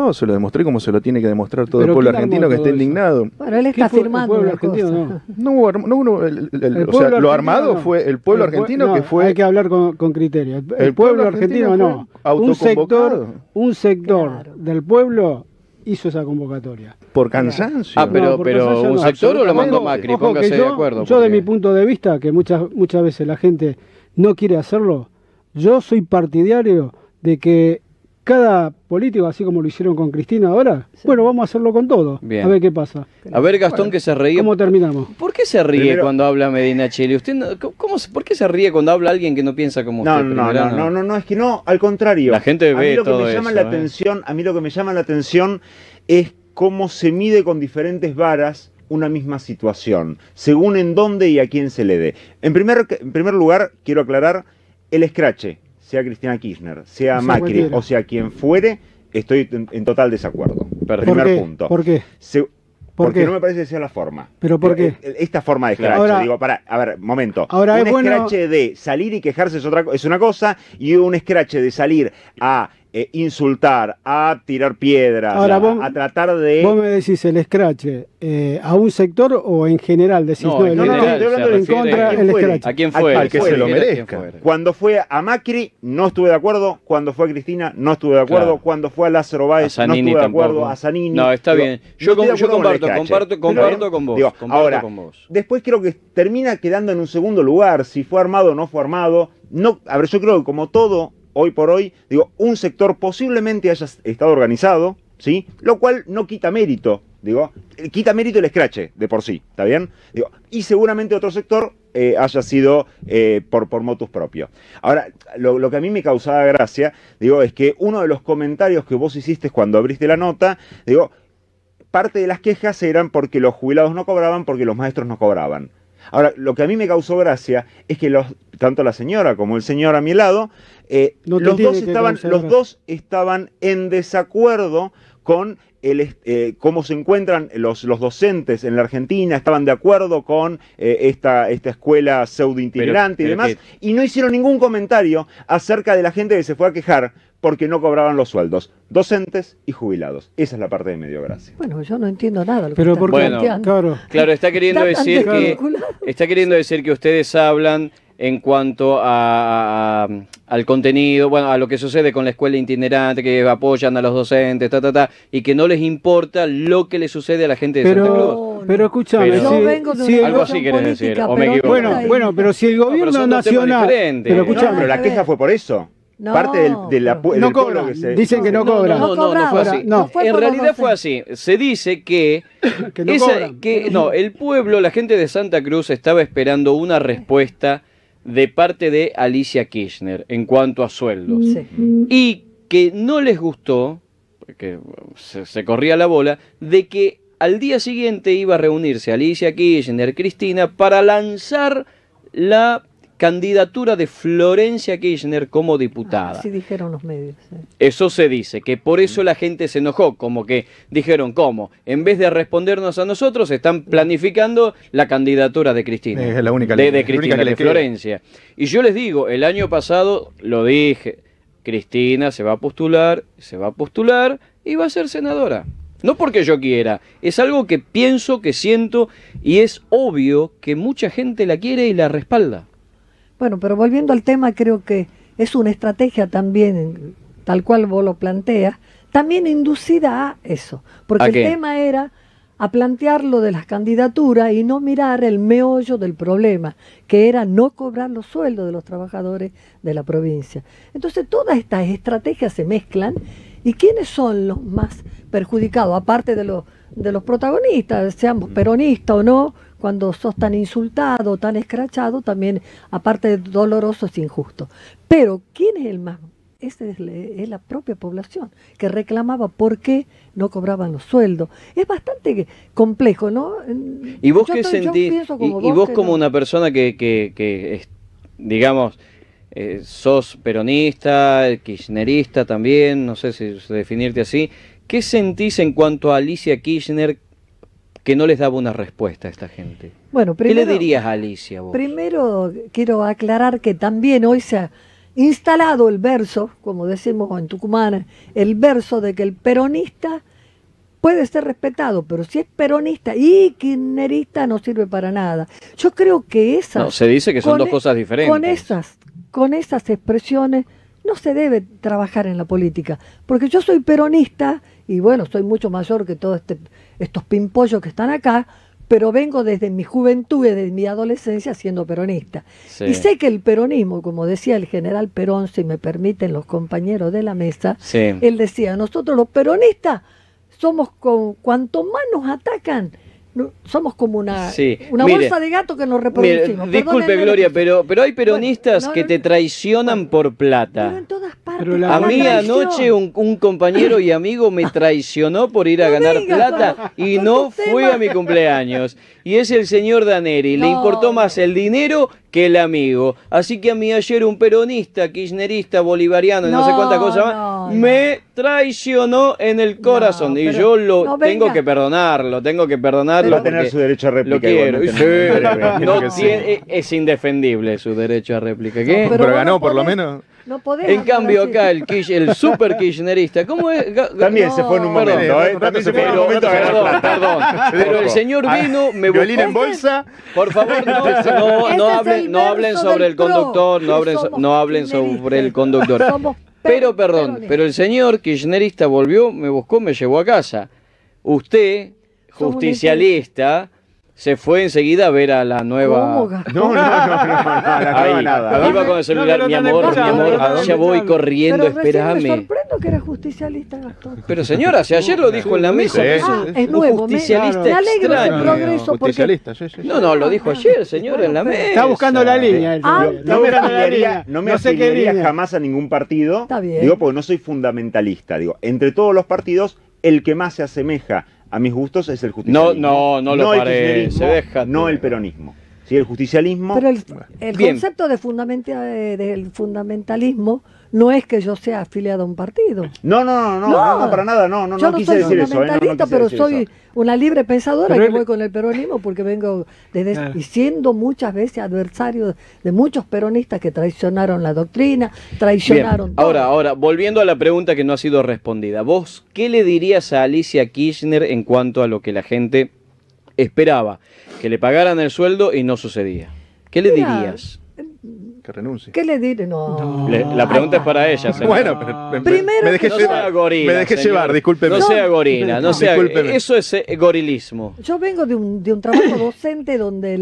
E: y como se lo tiene que demostrar todo el
C: Pero
E: pueblo
C: ¿quién armó
E: argentino que
C: todo
E: está
C: eso?
E: indignado.
D: Bueno, él
C: ¿Qué
D: está
C: fue el
D: firmando
C: pueblo
D: una
C: argentino?
D: cosa.
C: No.
E: No hubo, o sea,
C: pueblo
E: lo
C: argentino
E: armado
C: no.
E: fue el pueblo argentino
C: no,
E: que fue
C: Hay que hablar con criterio. El
E: el
C: pueblo
E: pueblo
C: argentino
E: argentino
C: no.
E: fue autoconvocado.
C: Un sector
D: Claro.
C: del pueblo hizo esa convocatoria.
E: por cansancio.
A: Ah, pero,
C: No, porque
A: pero
C: eso
A: ¿un
C: no.
A: sector o lo mandó
C: Ojo,
A: Macri?
C: ojo,
A: Póngase
C: que
A: de
C: yo,
A: acuerdo.
C: Yo de
A: porque-
C: mi punto de vista, que muchas veces la gente no quiere hacerlo, yo soy partidario de que cada político, así como lo hicieron con Cristina ahora, bueno, vamos a hacerlo con todo.
A: Bien.
C: A ver qué pasa.
A: A ver, Gastón, que se reía.
C: ¿Cómo terminamos?
A: ¿Por qué se ríe
B: Primero-
A: cuando habla Medina Cheli? ¿Usted ¿Por qué se ríe cuando habla alguien que no piensa como
B: No,
A: usted?
B: no,
A: Primero,
B: no, es que no, al contrario.
A: La gente
B: a mí
A: ve
B: lo que
A: todo
B: me llama
A: eso,
B: la
A: ¿eh?
B: atención, a mí lo que me llama la atención es cómo se mide con diferentes varas una misma situación, según en dónde y a quién se le dé. En primer lugar, quiero aclarar, el escrache, sea Cristina Kirchner, sea
C: Sea
B: Macri
C: cualquiera.
B: o sea quien fuere, estoy en total desacuerdo.
A: Perfecto.
C: ¿Por
B: Primer
C: qué?
B: punto.
C: ¿Por qué?
B: Porque
C: qué?
B: no me parece que sea la forma.
C: ¿Pero por qué?
B: Esta forma de escrache,
C: Ahora-
B: digo, a ver, momento.
C: Ahora
B: un
C: es bueno-
B: escrache de salir y quejarse es una cosa, y un escrache de salir a insultar, a tirar piedras,
C: Ahora,
B: a,
C: vos-
B: a tratar de...
C: Vos me decís el escrache a un sector o en general decís
A: No, en
C: el
A: general,
C: escrache,
A: se
C: estoy hablando en
A: refiere
C: contra
B: a quien
C: el
B: fuere.
C: escrache.
A: ¿A quién
B: Al-
A: fue?
B: al que se lo
E: merezca.
B: Cuando fue a Macri, no estuve de acuerdo. Cuando fue a Cristina, no estuve de acuerdo.
A: Claro.
B: Cuando fue a Lázaro Báez,
A: A
B: no
A: Zanini
B: estuve de acuerdo.
A: tampoco.
B: A Zanini.
A: No, está
B: Digo,
A: bien.
B: no
A: Yo
B: estoy de acuerdo con el
A: comparto
B: escrache.
A: con vos.
B: Digo,
A: Comparto
B: ahora,
A: con vos.
B: después creo que termina quedando en un segundo lugar. Si fue armado o no fue armado. No, a ver, yo creo que como todo, hoy por hoy, digo, un sector posiblemente haya estado organizado, ¿sí? Lo cual no quita mérito, digo, quita mérito el escrache de por sí, ¿está bien? Digo, y seguramente otro sector haya sido por motus propio. Ahora, lo que a mí me causaba gracia, digo, es que uno de los comentarios que vos hiciste cuando abriste la nota, digo, parte de las quejas eran porque los jubilados no cobraban, porque los maestros no cobraban. Ahora, lo que a mí me causó gracia es que tanto la señora como el señor a mi lado,
C: No te
B: los
C: tiene
B: dos
C: que
B: estaban,
C: causar
B: los
C: gracia.
B: dos estaban en desacuerdo con cómo se encuentran los docentes en la Argentina, estaban de acuerdo con esta escuela pseudo itinerante y
A: pero
B: demás, y no hicieron ningún comentario acerca de la gente que se fue a quejar porque no cobraban los sueldos, docentes y jubilados. Esa es la parte de medio gracia.
D: Bueno, yo no entiendo nada de lo que
C: Pero
D: están
C: por
A: Bueno,
D: planteando.
C: Claro.
A: Claro, está queriendo
D: Está tan
A: decir que
D: desvinculado.
A: ustedes hablan en cuanto al contenido, bueno, a lo que sucede con la escuela itinerante, que apoyan a los docentes, y que no les importa lo que le sucede a la gente de Santa Cruz.
C: Pero escúchame,
A: Pero-
D: Yo vengo de
C: si
D: una
C: el
A: algo
C: go-
A: así
D: organización
A: querés decir,
D: política,
A: o me
D: pero
A: equivoco.
D: no está
C: bueno, pero si el
A: pero
C: gobierno
A: son dos temas
C: nacional...
A: diferentes.
C: Pero
B: No,
C: escuchame,
B: pero la queja fue por eso.
D: No,
B: Parte del
C: no
B: del pueblo
C: cobran,
B: que se...
C: dicen que no cobran.
A: No fue
D: cobraban.
A: así.
C: No.
D: fue
A: En
D: por los
A: realidad fue
D: docentes.
A: así. Se dice que,
C: Que no cobran.
A: el pueblo, la gente de Santa Cruz estaba esperando una respuesta de parte de Alicia Kirchner en cuanto a sueldos.
D: Sí.
A: Y que no les gustó, porque se corría la bola, de que al día siguiente iba a reunirse Alicia Kirchner, Cristina, para lanzar la candidatura de Florencia Kirchner como diputada.
D: Así dijeron los medios. Sí.
A: Eso se dice, que por eso la gente se enojó, como que dijeron, ¿cómo? En vez de respondernos a nosotros, están planificando la candidatura de Cristina.
E: Es la única
A: de
E: la
A: Cristina,
E: única que le
A: de
E: queda.
A: Florencia. Y yo les digo, el año pasado lo dije, Cristina se va a postular y va a ser senadora. No porque yo quiera, es algo que pienso, que siento, y es obvio que mucha gente la quiere y la respalda.
D: Bueno, pero volviendo al tema, creo que es una estrategia también, tal cual vos lo planteas, también inducida a eso. Porque
A: ¿A
D: el
A: qué?
D: tema era a plantearlo de las candidaturas y no mirar el meollo del problema, que era no cobrar los sueldos de los trabajadores de la provincia. Entonces todas estas estrategias se mezclan, y ¿quiénes son los más perjudicados? Aparte de los protagonistas, seamos peronistas o no, cuando sos tan insultado, tan escrachado, también, aparte de doloroso, es injusto. Pero, ¿quién es el más? Esa es la propia población, que reclamaba por qué no cobraban los sueldos. Es bastante complejo, ¿no?
A: ¿Y vos
D: Yo
A: qué
D: estoy- yo
A: sentís?
D: pienso como
A: Y vos
D: que
A: como
D: no.
A: una persona que digamos, sos peronista, kirchnerista también, no sé si definirte así, ¿qué sentís en cuanto a Alicia Kirchner que no les daba una respuesta a esta gente?
D: Bueno,
A: ¿Qué le dirías a Alicia vos?
D: Primero quiero aclarar que también hoy se ha instalado el verso, como decimos en Tucumán, el verso de que el peronista puede ser respetado, pero si es peronista y kirchnerista no sirve para nada. Yo creo que esas...
A: No, se dice que son dos cosas diferentes.
D: Con esas expresiones no se debe trabajar en la política, porque yo soy peronista y bueno, soy mucho mayor que todos estos pimpollos que están acá, pero vengo desde mi juventud y desde mi adolescencia siendo peronista.
A: Sí.
D: Y sé que el peronismo, como decía el general Perón, si me permiten los compañeros de la mesa,
A: Sí.
D: él decía, nosotros los peronistas somos cuanto más nos atacan, somos como una
A: Sí.
D: una
A: Mire,
D: bolsa de gato que nos
A: Mire,
D: reproducimos.
A: disculpe
D: Perdónenme
A: Gloria,
D: la-
A: pero hay peronistas
D: Bueno, no,
A: que
D: no,
A: te traicionan por plata.
D: Pero en todas partes.
C: Pero la-
A: A mí
D: la traición.
A: anoche un compañero y amigo me traicionó por ir a
D: No
A: ganar
D: digas,
A: plata y
D: con
A: no
D: tu
A: fue
D: tema.
A: a mi cumpleaños. Y es el señor Daneri. Le
D: No.
A: importó más el dinero que el amigo. Así que a mí ayer un peronista, kirchnerista, bolivariano y no sé cuántas cosas más,
D: no,
A: me traicionó en el corazón. Y
D: pero
A: yo lo
D: no
A: tengo
D: venga.
A: que perdonarlo,
B: Va a tener
A: porque
B: su derecho a réplica.
A: lo quiero.
B: igualmente,
A: Sí,
B: no
A: no
B: que sí.
A: es indefendible su derecho a réplica. ¿Qué?
D: No,
E: Pero
D: vos
E: ganó
D: no
E: por lo
D: podés-
E: menos.
D: No podés
A: En
D: hablar
A: cambio
D: así.
A: acá el super kirchnerista, ¿cómo es?
B: También se fue en un
A: perdón,
B: momento, ¿eh?
E: un rato
B: También
E: se
B: se fue en un
E: fue,
B: momento a ganar
A: Perdón,
B: plata.
A: perdón. Pero el señor vino, me
E: Violín en
A: buscó.
E: bolsa.
A: Por favor, no
D: Ese es el
A: hablen
D: verso
A: sobre
D: del
A: el conductor,
D: PRO,
A: no hablen,
D: que somos
A: no hablen
D: kirchneristas.
A: sobre el conductor.
D: Somos
A: Pero perdón,
D: peronistas.
A: pero el señor kirchnerista volvió, me buscó, me llevó a casa. Usted,
D: Somos
A: justicialista, se fue enseguida a ver a la nueva...
D: ¿Cómo, Gastón?
B: No,
A: Ahí,
B: nada.
A: iba con el celular,
C: No,
A: mi
C: no te
A: amor, mi
C: escuchaba,
A: amor,
C: no te
A: ya voy
C: escuchaba.
A: corriendo,
D: Pero recién me
A: espérame.
D: sorprendo que era justicialista, Gastón.
A: Pero señora, si ayer lo dijo en la mesa,
E: Sí,
A: es
E: sí,
A: un-
E: sí.
D: Es
A: un
D: nuevo.
A: justicialista
D: Me alegro del
A: extraño.
D: progreso porque...
E: Justicialista, sí.
A: No, no, lo dijo ayer, señor, en la
D: Bueno,
A: mesa.
C: Está buscando la línea. el
D: Ah,
C: señor.
B: No
C: Está
B: me
C: buscando la
B: afiliaría,
C: línea.
B: no me
C: No sé qué
B: afiliaría
C: línea.
B: jamás a ningún partido.
D: Está bien.
B: Digo, porque no soy fundamentalista. Digo, entre todos los partidos, el que más se asemeja a mis gustos es el justicialismo.
A: No lo
B: el
A: parece,
B: kirchnerismo,
A: deja
B: no
A: tú.
B: el peronismo. Sí, el justicialismo.
D: Pero el
A: Bien.
D: concepto de del fundamentalismo no es que yo sea afiliado a un partido.
B: No, para nada, no
D: Yo no
B: quise
D: soy
B: decir eso.
D: fundamentalista,
B: quise
D: pero
B: decir
D: soy
B: eso.
D: una libre pensadora
C: Pero
D: que
C: él-
D: voy con el peronismo porque vengo desde
C: Claro.
D: y siendo muchas veces adversario de muchos peronistas que traicionaron la doctrina, traicionaron
A: Bien,
D: todo.
A: ahora, volviendo a la pregunta que no ha sido respondida. ¿Vos qué le dirías a Alicia Kirchner en cuanto a lo que la gente esperaba? Que le pagaran el sueldo y no sucedía. ¿Qué le
D: Mira,
A: dirías?
E: Que renuncie.
D: ¿Qué le diré? No.
A: La pregunta es para ella, señor.
E: Bueno, pero
D: Primero
E: me dejé
D: que
A: No
D: yo-
A: sea
E: llevar.
A: gorila,
E: Me dejé
A: señor.
E: llevar, discúlpeme.
A: No sea gorila, no sea...
E: Discúlpeme.
A: Eso es gorilismo.
D: Yo vengo de un trabajo docente donde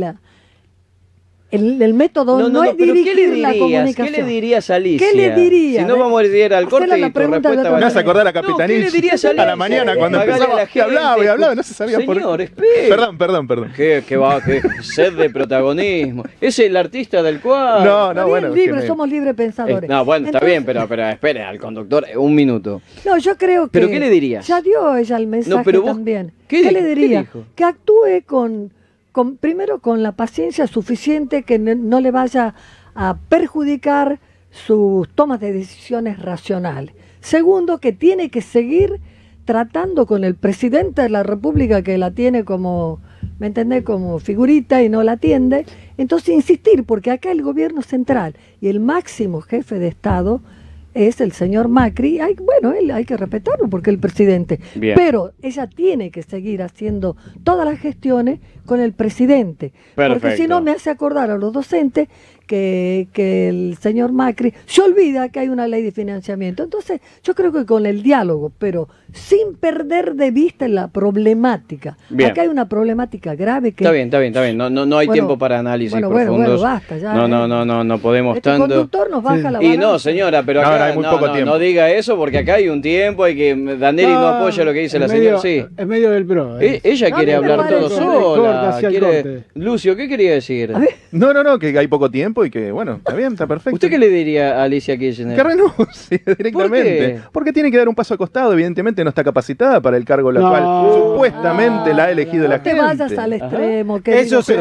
D: el método no, es
A: pero
D: dirigir la comunicación.
A: ¿Qué le dirías a Alicia?
D: ¿Qué le diría?
A: Si no vamos a ir al
D: Hacele
A: corte
D: la
A: y tu
D: pregunta de
A: respuesta
D: otra
A: va
E: Me
A: a
E: hace
A: ser...
E: acordar a
A: No, ¿qué
E: Capitanich
A: le dirías a
E: a la
A: Alicia?
E: mañana cuando
A: Pagarle a
E: empezaba.
A: la
E: Que hablaba y
A: gente.
E: hablaba, no se sabía por
A: Señor,
E: qué.
A: espere.
E: Perdón.
A: Qué sed de protagonismo. Es el artista del cuadro.
E: No,
D: Está
E: no,
D: bien,
E: bueno.
D: libre,
E: que me-
D: somos libres pensadores.
A: No, bueno, está
D: Entonces,
A: bien, pero espere, al conductor, un minuto.
D: No, yo creo que...
A: ¿Pero qué le dirías?
D: Ya dio ella el mensaje
A: No, pero vos,
D: también.
A: ¿qué
D: le diría?
A: dijo?
D: Que actúe primero con la paciencia suficiente, que no le vaya a perjudicar sus tomas de decisiones racionales. Segundo, que tiene que seguir tratando con el presidente de la República, que la tiene como, ¿me entendés?, como figurita y no la atiende. Entonces insistir, porque acá el gobierno central y el máximo jefe de Estado es el señor Macri. Bueno, él hay que respetarlo porque es el presidente.
A: Bien.
D: Pero ella tiene que seguir haciendo todas las gestiones con el presidente.
A: Perfecto.
D: Porque si no me hace acordar a los docentes que el señor Macri se olvida que hay una ley de financiamiento. Entonces yo creo que con el diálogo, pero sin perder de vista la problemática.
A: Bien.
D: Acá hay una problemática grave que...
A: Está bien, está bien, está bien. No hay
D: Bueno,
A: tiempo para análisis
D: bueno,
A: profundos.
D: basta ya.
A: No podemos
D: Este
A: tanto.
D: conductor nos baja la
A: Y
D: balanza.
A: no, señora, pero
E: No,
A: acá
E: hay muy poco tiempo.
A: no diga eso porque acá hay un tiempo, hay que Danelli no apoya lo que dice la señora. Sí.
C: En medio del pro.
A: Ella
D: No,
A: quiere
D: a mí me
A: hablar todo
D: parece.
A: sola.
C: Corta hacia el
A: quiere-
C: corte.
A: Lucio, ¿qué quería decir?
E: No, que hay poco tiempo y que, bueno, está bien, está perfecto.
A: ¿Usted qué le diría a Alicia Kirchner?
E: Que renuncie directamente.
A: qué?
E: Porque tiene que dar un paso al costado. Evidentemente no está capacitada para el cargo la
C: No.
E: cual supuestamente la ha elegido la
D: No te
E: gente.
D: vayas al extremo. querido
C: Eso se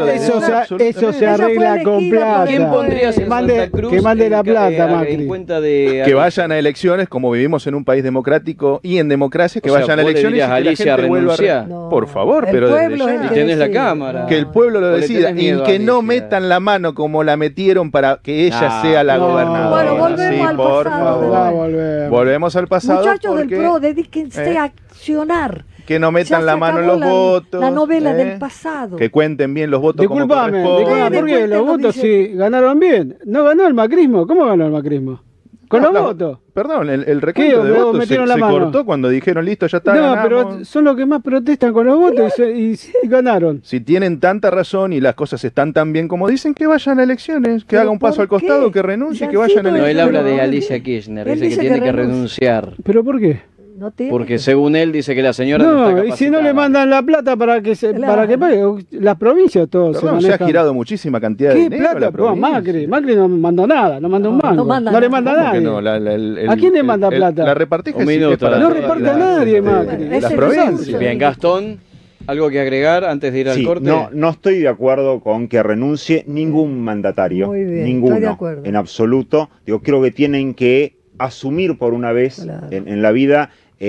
D: Pedro.
C: arregla con
D: elegida por
C: plata.
D: el
A: ¿Quién pondrías en
C: Mande-
A: Santa Cruz
C: que mande la plata,
A: en
C: Macri.
A: cuenta de
E: Que vayan a elecciones, como vivimos en un país democrático y en democracia, que
A: O sea,
E: vayan a
A: vos le
E: elecciones y
A: dirías
E: que
A: a
E: la
A: Alicia
E: gente vuelva a
A: renuncia.
D: No,
E: Por favor,
D: el
E: pero desde
D: pueblo
E: ya.
D: es el
A: Y
D: que
A: tenés la
D: decide.
A: cámara.
D: No.
E: Que el pueblo lo
A: ¿O le
E: decida
A: tenés miedo
E: y
A: a
E: que no
A: Alicia?
E: metan la mano como la metieron para que ella sea la
C: no.
E: gobernadora.
D: Bueno, volvemos
E: Sí,
D: al
E: por
D: pasado.
E: favor.
C: Va a volver.
E: Volvemos al pasado.
D: Muchachos del
E: porque,
D: PRO, dedíquense
E: ¿eh?
D: a accionar.
E: Que no
D: Ya
E: metan
D: se
E: la mano en
D: acabó
E: los votos.
D: La novela
E: ¿eh?
D: del pasado.
E: Que cuenten bien los votos
C: Disculpame,
E: como corresponde.
C: ¿por qué? Los votos sí ganaron bien. ¿No ganó el macrismo? ¿Cómo ganó el macrismo? ¿Con los votos?
E: Perdón, el
C: ¿Qué?
E: recuento de
C: ¿Me
E: votos
C: metieron
E: se
C: la mano?
E: cortó cuando dijeron listo, ya está,
C: No,
E: ganamos.
C: pero son los que más protestan con los votos y ganaron.
E: Si tienen tanta razón y las cosas están tan bien como dicen, que vayan a elecciones, que
D: ¿Pero
E: haga un paso
D: por
E: al costado,
D: qué?
E: que renuncie,
D: Ya
E: que vayan a
D: sí,
A: No, él
E: elecciones.
A: habla de
D: Pero-
A: Alicia Kirchner,
D: Él
A: dice que
D: dice
A: tiene
D: que
A: que
D: renuncie.
A: renunciar.
C: ¿Pero por qué?
D: No tiene
A: Porque
D: que-
A: según él dice que la señora no está
C: No, y
A: capacitada.
C: si no le mandan la plata para que
D: Claro.
C: para que pague, las provincias todos
E: Perdón,
C: se
E: se ha
C: manejan.
E: girado muchísima cantidad de
C: ¿Qué
E: dinero a la
C: plata? No,
E: provincia.
C: Macri no mandó nada, no mandó un mango.
D: no manda
C: No le
D: nada.
C: manda a
E: ¿Cómo que
C: nadie.
E: no?
C: ¿A quién le manda plata?
E: La repartija
A: Un
E: sí que es
A: minuto.
E: para
C: No
E: todas
C: reparte a nadie, Macri.
E: las
D: Ese
E: provincias.
D: es
A: Bien, Gastón, ¿algo que agregar antes de ir al
B: Sí,
A: corte?
B: no estoy de acuerdo con que renuncie ningún mandatario,
D: Muy bien,
B: ninguno,
D: estoy de acuerdo.
B: en absoluto. Digo, creo que tienen que asumir por una vez
D: Claro.
B: en la vida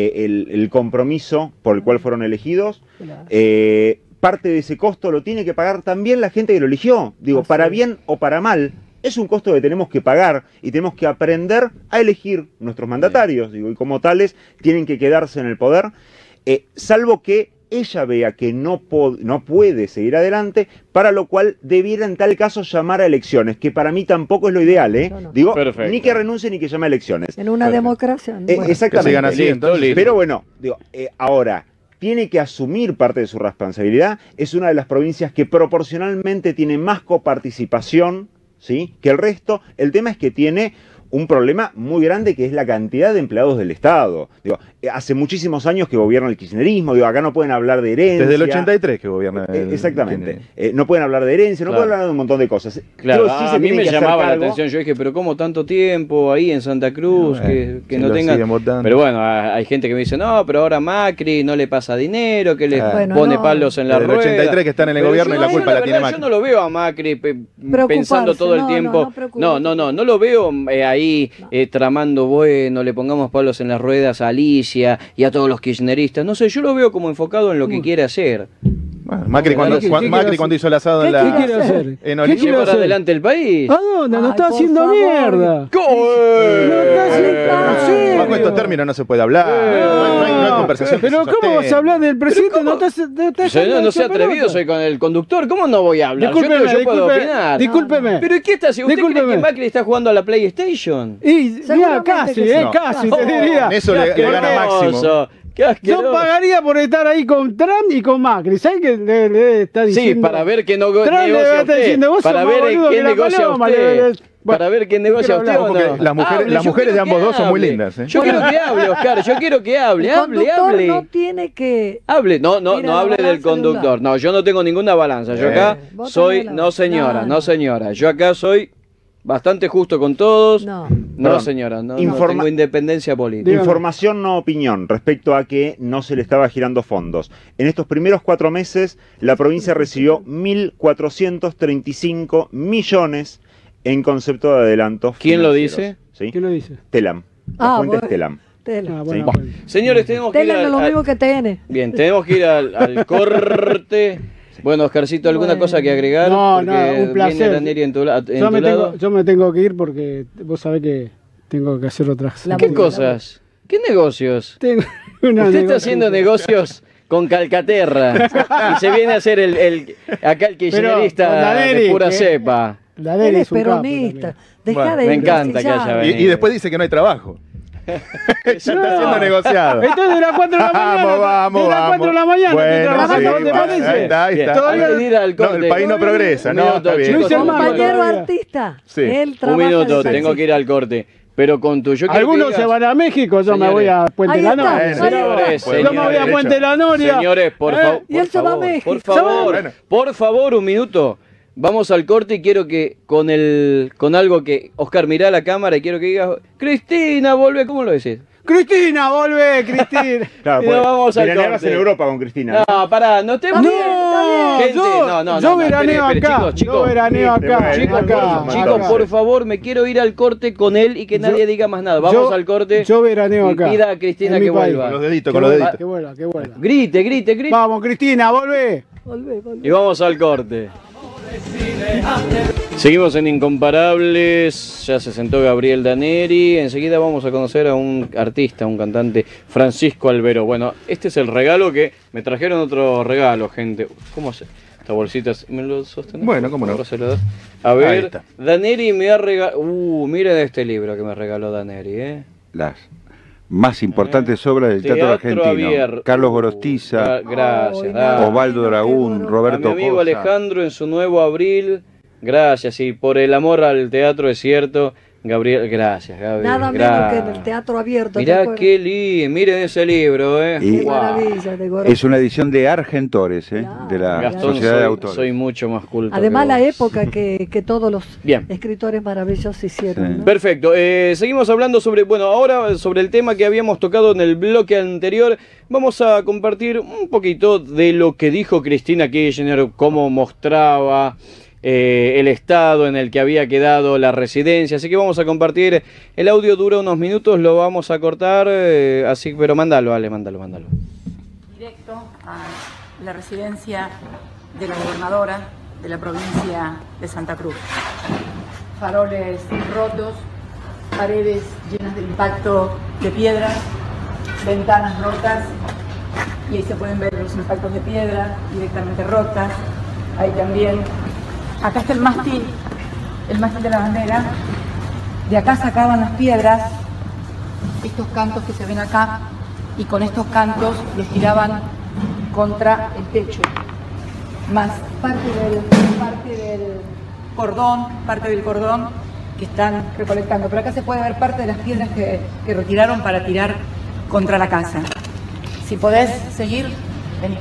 B: el compromiso por el cual fueron elegidos.
D: Claro.
B: Parte de ese costo lo tiene que pagar también la gente que lo eligió. Digo,
D: Así
B: para
D: es.
B: bien o para mal. Es un costo que tenemos que pagar y tenemos que aprender a elegir nuestros mandatarios. Digo, y como tales tienen que quedarse en el poder, salvo que ella vea que no puede seguir adelante, para lo cual debiera en tal caso llamar a elecciones, que para mí tampoco es lo ideal, ¿eh?
D: No, no.
B: Digo,
A: Perfecto.
B: ni que renuncie ni que llame a elecciones.
D: En una democracia. bueno.
B: Exactamente.
E: Que sigan así, entonces.
A: listo.
B: Pero bueno, digo, ahora, tiene que asumir parte de su responsabilidad. Es una de las provincias que proporcionalmente tiene más coparticipación, ¿sí?, que el resto. El tema es que tiene un problema muy grande, que es la cantidad de empleados del Estado. Digo, hace muchísimos años que gobierna el kirchnerismo. Digo, acá no pueden hablar de herencia.
E: Desde el 83 que gobierna.
B: Exactamente. No pueden hablar de herencia, no
A: Claro.
B: pueden hablar de un montón de cosas.
A: Claro,
B: Creo que sí se
A: a mí
B: tienen
A: me
B: que hacer
A: llamaba la
B: cargo.
A: atención. Yo dije, pero ¿cómo tanto tiempo ahí en Santa Cruz? que
E: si
A: no
E: lo
A: tengan.
E: siguen votando.
A: Pero bueno, hay gente que me dice, no, pero ahora Macri no le pasa dinero, que le
D: Bueno,
A: pone
D: no.
A: palos en la
E: Desde el
A: rueda.
E: 83 que están en el
A: Pero
E: gobierno
A: yo
E: y la
A: digo
E: culpa la tiene
A: verdad,
E: Macri.
A: Yo no lo veo a Macri pensando todo el
D: no,
A: tiempo.
D: no preocuparse.
A: No lo veo ahí tramando, bueno, le pongamos palos en las ruedas a Alicia y a todos los kirchneristas. No sé, yo lo veo como enfocado en lo que quiere hacer.
E: Bueno, Macri, cuando,
C: ¿Qué
E: Macri
C: quiere
E: cuando hizo el asado
D: ¿Qué
E: en la.
C: ¿Qué quiere hacer?
E: En
C: ¿Qué
E: Olivo.
C: quiere
A: Llevar
C: hacer?
A: adelante el país.
C: ¿A dónde? No
D: Ay,
C: está
D: por
C: haciendo
D: favor.
C: mierda.
E: Bajo estos términos no se puede hablar. No hay conversación. que
C: Pero
E: se
C: ¿cómo vas
E: sostenga.
C: a habber del presidente? No estás
A: No sea atrevido, soy con el conductor. ¿Cómo no voy a hablar? Yo puedo opinar.
C: Discúlpeme.
A: ¿Pero qué está haciendo? ¿Usted cree
C: Discúlpeme.
A: que Macri está jugando a la PlayStation?
C: Y mira,
D: Seguramente
C: casi,
D: que sí.
E: No.
C: casi,
D: No.
C: te diría.
E: En eso le gana Máximo.
A: Qué
C: Yo
A: asqueroso.
C: pagaría por estar ahí con Trump y con Macri. ¿Sabes qué le está
A: Sí,
C: diciendo?
A: para ver qué
C: Trump le
A: negocia
C: está
A: usted.
C: diciendo, vos
A: Para
C: sos más
A: ver
C: boludo
A: qué
C: que la
A: negocia
C: paloma,
A: usted.
C: Bueno,
A: Para ver qué negocia
C: quiero
A: usted
C: hablar.
A: o
E: Porque
A: no.
E: las mujeres-
A: Hable,
E: las
A: yo
E: mujeres
A: quiero
E: de ambos
A: que
E: dos son muy
A: hable.
E: lindas, ¿eh?
A: Yo quiero que hable, Oscar. Yo quiero que hable.
D: El
A: Hable,
D: conductor
A: hable.
D: no tiene que...
A: Hable, no
D: Mira la
A: hable del
D: balanza de un
A: conductor.
D: lado.
A: No, yo no tengo ninguna balanza. Yo acá
D: Vos
A: soy,
D: tenés la-
A: no señora,
D: No,
A: no
D: no.
A: señora. Yo acá soy bastante justo con todos.
D: No.
A: No,
B: Perdón.
A: señora, no
B: Informa-
A: tengo independencia política.
C: Dígame.
B: Información, no opinión, respecto a que no se le estaba girando fondos. En estos primeros 4 meses, la provincia recibió 1.435 millones en concepto de adelantos.
A: ¿Quién lo
B: financieros,
A: dice?
B: ¿sí?
C: ¿Quién lo dice?
B: Telam. La fuente es Telam.
D: Tela.
C: Ah, bueno,
B: Sí.
C: bueno.
A: Señores, tenemos que ir
D: Tela no es lo mismo que TN.
A: Bien, tenemos que ir al corte. Bueno, Oscarcito, ¿alguna
D: Bueno.
A: cosa que agregar?
C: No,
A: Porque
C: no, un placer.
A: viene Daniel en tu lado.
C: Yo me tengo que ir porque vos sabés que tengo que hacer otras
A: ¿Qué cosas? ¿Qué negocios?
C: Tengo una
A: Usted está
C: negocio.
A: haciendo negocios con Calcaterra y se viene a hacer acá el kirchnerista
C: con Daneri,
A: de pura
C: que-
A: cepa.
C: La
D: Él
C: Deli
D: es
C: es un capo
D: peronista.
C: también.
D: Deja
E: Bueno,
D: de
A: me encanta que haya
D: encasillar.
A: venido.
E: Y después dice que no hay trabajo. Ya está siendo negociado.
C: Esto de las 4 de la mañana.
E: Vamos,
C: de las 4 de la mañana.
E: Bueno,
C: estoy trabajando,
E: sí,
C: ¿dónde
E: bueno,
C: parece?
E: ahí está.
A: Bien,
C: Todavía-
A: antes de ir al
E: No,
A: corte,
E: el país no progresa,
A: un
E: no,
A: minuto,
E: está bien.
C: Luis hermano,
D: Compañero
C: todavía.
D: artista.
E: Sí.
D: Él
A: Un
D: trabaja
A: minuto,
D: de
A: tengo
D: taxi.
A: que ir al corte. Pero con tu yo quiero que
C: Algunos
A: digas-
C: se van a México, yo me
A: Señores.
C: voy a Puente
D: Ahí
C: La
D: está,
C: Noria.
D: ahí está.
A: Señores,
C: Yo me voy a Puente La Noria.
A: Señores, por favor.
D: Y él se va a México.
A: Por favor,
E: Bueno.
A: por favor, un minuto. Vamos al corte y quiero que con algo que Oscar mirá a la cámara y quiero que digas, Cristina, volvé, ¿cómo lo decís?
C: Cristina, volvé, Cristina.
B: Claro,
A: Y nos vamos al
B: veraneabas
A: corte.
B: en Europa con Cristina.
A: No, pará, no te
D: Está bien,
A: Gente,
C: yo veraneo
A: espere,
C: acá.
A: chicos,
C: Yo veraneo
B: Sí,
C: acá.
B: bueno,
A: Chicos,
C: acá,
A: chicos,
C: acá.
A: por favor, me quiero ir al corte con él y que nadie diga más nada. Vamos
C: Yo-
A: al corte.
C: Yo veraneo
A: y
C: acá.
A: pida a Cristina
C: en
A: que
C: mi país.
A: vuelva.
E: Con los deditos,
C: Que
E: con los
C: vuelva,
E: deditos.
C: que vuelva, que vuelva.
A: Grite, grite, grite.
C: Vamos, Cristina, volvé.
D: Volvé, volvé.
A: Y vamos al corte. Seguimos en Incomparables, ya se sentó Gabriel Daneri, enseguida vamos a conocer a un artista, un cantante, Francisco Albero. Bueno, este es el regalo que me trajeron otro regalo, gente. ¿Cómo hace? Esta bolsita, ¿me lo sostenés?
E: Bueno, cómo no.
A: Ahora se lo das. A
E: Ahí
A: ver,
E: está.
A: Daneri me ha regalado... miren este libro que me regaló Daneri,
J: Las más importantes obras del teatro argentino.
A: Abierto.
J: Carlos Gorostiza,
A: Gracias,
D: Ay,
A: Dani.
J: Osvaldo Dragún,
A: A
J: Roberto
A: mi amigo
J: Cosa.
A: Alejandro en su nuevo Abril, gracias, y por el amor al teatro es cierto, Gabriel, gracias, Gabriel.
D: Nada menos que en el teatro abierto. ¿te
A: Mirá
D: acuerdas?
A: qué lindo, miren ese libro,
J: Y-
D: Qué
A: Guau.
D: maravilla de Gorosito.
J: Es una edición de Argentores,
D: Claro.
J: de la
A: Gastón,
J: Sociedad de Autores.
A: soy mucho más culto.
D: Además
A: que
D: la
A: vos.
D: época que todos los
A: Bien.
D: escritores maravillosos hicieron.
J: Sí.
D: ¿no?
A: Perfecto, seguimos hablando ahora sobre el tema que habíamos tocado en el bloque anterior. Vamos a compartir un poquito de lo que dijo Cristina Kirchner, cómo mostraba el estado en el que había quedado la residencia. Así que vamos a compartir, el audio dura unos minutos, lo vamos a cortar, así, pero mándalo, Ale, mándalo.
K: Directo a la residencia de la gobernadora de la provincia de Santa Cruz. Faroles rotos, paredes llenas de impacto de piedras, ventanas rotas, y ahí se pueden ver los impactos de piedra directamente rotas. Ahí también. Acá está el mástil de la bandera. De acá sacaban las piedras, estos cantos que se ven acá, y con estos cantos los tiraban contra el techo. Más parte del cordón que están recolectando. Pero acá se puede ver parte de las piedras que retiraron para tirar contra la casa. Si podés seguir, vení.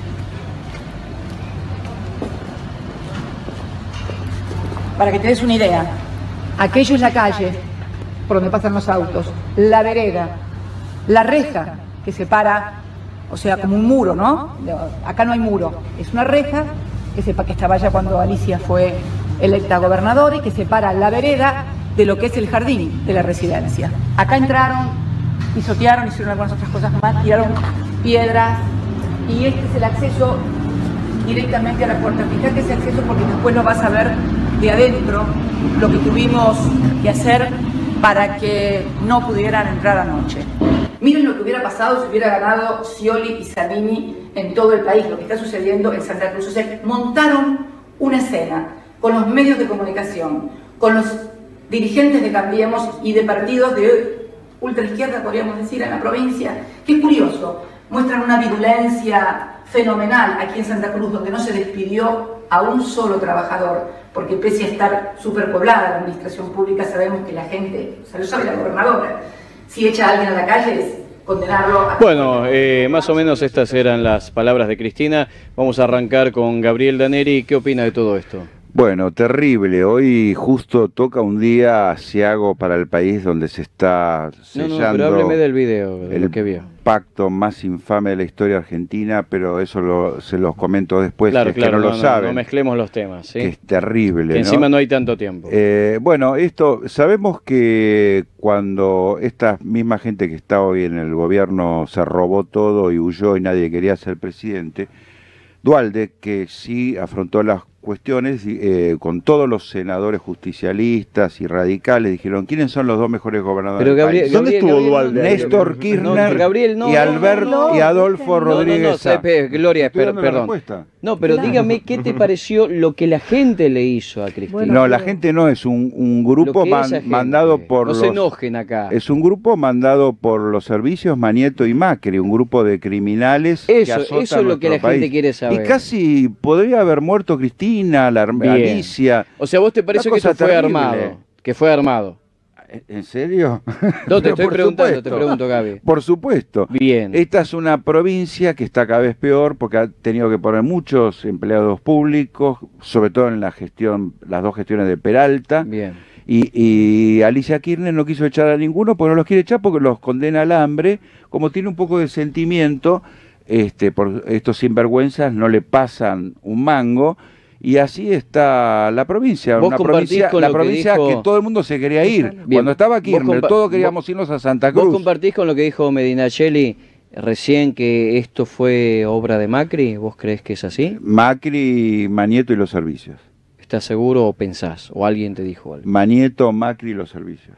K: Para que te des una idea, aquello es la calle por donde pasan los autos, la vereda, la reja que separa, o sea, como un muro, ¿no? Acá no hay muro, es una reja que estaba ya cuando Alicia fue electa gobernadora y que separa la vereda de lo que es el jardín de la residencia. Acá entraron, pisotearon, hicieron algunas otras cosas más, tiraron piedras, y este es el acceso directamente a la puerta. Fíjate ese acceso porque después lo vas a ver de adentro, lo que tuvimos que hacer para que no pudieran entrar anoche. Miren lo que hubiera pasado si hubiera ganado Scioli y Salvini en todo el país, lo que está sucediendo en Santa Cruz. O sea, montaron una escena con los medios de comunicación, con los dirigentes de Cambiemos y de partidos de ultraizquierda, podríamos decir, en la provincia. Qué curioso, muestran una virulencia fenomenal aquí en Santa Cruz, donde no se despidió a un solo trabajador, porque pese a estar superpoblada la administración pública, sabemos que la gente, o sea, lo sabe la gobernadora, si echa a alguien a la calle es condenarlo a...
A: Bueno, más o menos estas eran las palabras de Cristina. Vamos a arrancar con Gabriel Daneri. ¿Qué opina de todo esto?
J: Bueno, terrible. Hoy justo toca un día aciago para el país donde se está sellando
A: pero hábleme del video, de lo que vio.
J: Pacto más infame de la historia argentina, pero eso se los comento después,
A: Claro,
J: es
A: claro,
J: que no lo saben.
A: No mezclemos los temas, ¿sí?
J: Que es terrible,
A: que
J: ¿no?
A: encima no hay tanto tiempo.
J: Bueno, sabemos que cuando esta misma gente que está hoy en el gobierno se robó todo y huyó y nadie quería ser presidente, Duhalde, que sí afrontó las cuestiones con todos los senadores justicialistas y radicales, dijeron, ¿quiénes son los dos mejores gobernadores
A: Pero
J: del
A: Gabriel,
J: país?
B: ¿Dónde estuvo Duhalde?
J: Néstor Kirchner y Alberto y Adolfo Rodríguez Sá.
A: Gloria,
J: Estoy dando la
A: perdón.
J: respuesta.
A: No, pero dígame qué te pareció lo que la gente le hizo a Cristina.
D: Bueno,
J: No, la gente no, es un grupo
A: Lo que esa gente,
J: mandado por
A: no
J: los...
A: se enojen acá.
J: Es un grupo mandado por los servicios Manieto y Macri, un grupo de criminales que azotan
A: Eso es lo que la
J: nuestro
A: gente
J: país.
A: quiere saber.
J: Y casi podría haber muerto Cristina,
A: Bien.
J: Alicia.
A: O sea, ¿vos te parece
J: Una
A: que esto
J: cosa
A: fue
J: terrible.
A: armado? Que fue armado.
J: ¿En serio?
A: No, te
J: Pero
A: estoy
J: por
A: preguntando,
J: supuesto.
A: te pregunto, Gaby.
J: Por supuesto.
A: Bien.
J: Esta es una provincia que está cada vez peor porque ha tenido que poner muchos empleados públicos, sobre todo en la gestión, las dos gestiones de Peralta.
A: Bien.
J: Y Alicia Kirchner no quiso echar a ninguno porque no los quiere echar porque los condena al hambre. Como tiene un poco de sentimiento, por estos sinvergüenzas no le pasan un mango. Y así está la provincia,
A: ¿Vos
J: una
A: compartís
J: provincia,
A: con
J: la
A: lo que
J: provincia
A: dijo-
J: que todo el mundo se quería ir.
A: Bien.
J: Cuando estaba Kirchner,
A: Vos
J: todos queríamos irnos a Santa
A: ¿Vos
J: Cruz.
A: compartís con lo que dijo Medinaceli recién que esto fue obra de Macri? ¿Vos creés que es así?
J: Macri, Manieto y los servicios.
A: ¿Estás seguro o pensás? ¿O alguien te dijo algo?
J: Manieto, Macri y los servicios.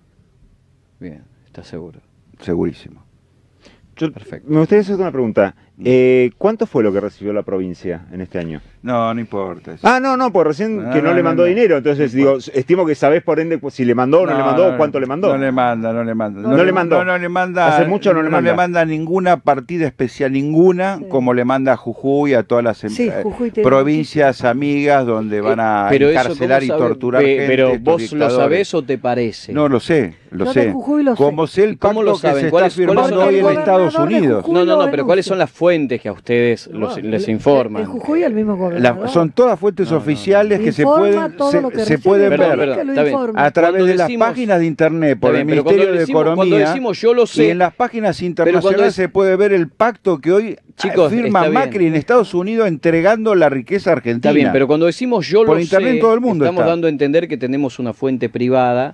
A: Bien, ¿estás seguro?
J: Segurísimo.
A: Perfecto.
B: Me gustaría hacerte una pregunta. ¿Cuánto fue lo que recibió la provincia en este año?
J: No, no importa.
B: Ah, no, pues recién que no le mandó dinero, entonces digo, estimo que sabés por ende si le mandó o no le mandó, cuánto le mandó.
J: No le manda.
B: No le mandó.
J: No le manda.
B: ¿Hace mucho no le manda?
J: No le manda ninguna partida especial, ninguna, como le manda a Jujuy, a todas las
D: Jujuy tiene
J: provincias amigas donde van a
A: Pero eso,
J: encarcelar y
A: ¿cómo sabe?
J: torturar gente.
A: Pero
J: estos
A: vos
J: dictadores.
A: lo sabés o te parece.
J: No, lo sé, lo
D: Yo
J: sé.
D: de Jujuy lo sé.
J: Como sé el
A: ¿Cómo
J: pacto
A: lo
J: que
A: saben?
J: se
A: ¿Cuáles-
J: está
A: cuáles
J: firmando
A: son
J: hoy en
A: los
J: Estados
D: gobernadores de
J: Unidos.
D: Jujuy?
A: No, pero ¿cuáles son las fuentes que a ustedes les informan?
D: En Jujuy el mismo gobernador.
J: Son todas fuentes oficiales que se
D: Informa
J: pueden,
D: todo lo que
J: se
D: recibe,
J: pueden
A: Perdón,
J: ver
A: perdón,
D: lo
A: está bien.
D: informa.
J: a través
A: Cuando
J: de las
A: decimos-
J: páginas de internet por
A: Está
J: el
A: bien, pero cuando
J: Ministerio de
A: decimos- cuando
J: Economía
A: decimos yo lo sé,
J: y en las páginas internacionales
A: cuando es-
J: se puede ver el pacto que hoy
A: Chicos,
J: firma
A: está bien.
J: Macri en Estados Unidos entregando la riqueza argentina.
A: Está bien, pero cuando decimos yo
J: Por
A: lo
J: internet
A: sé,
J: todo el mundo
A: estamos
J: está.
A: dando a entender que tenemos una fuente privada.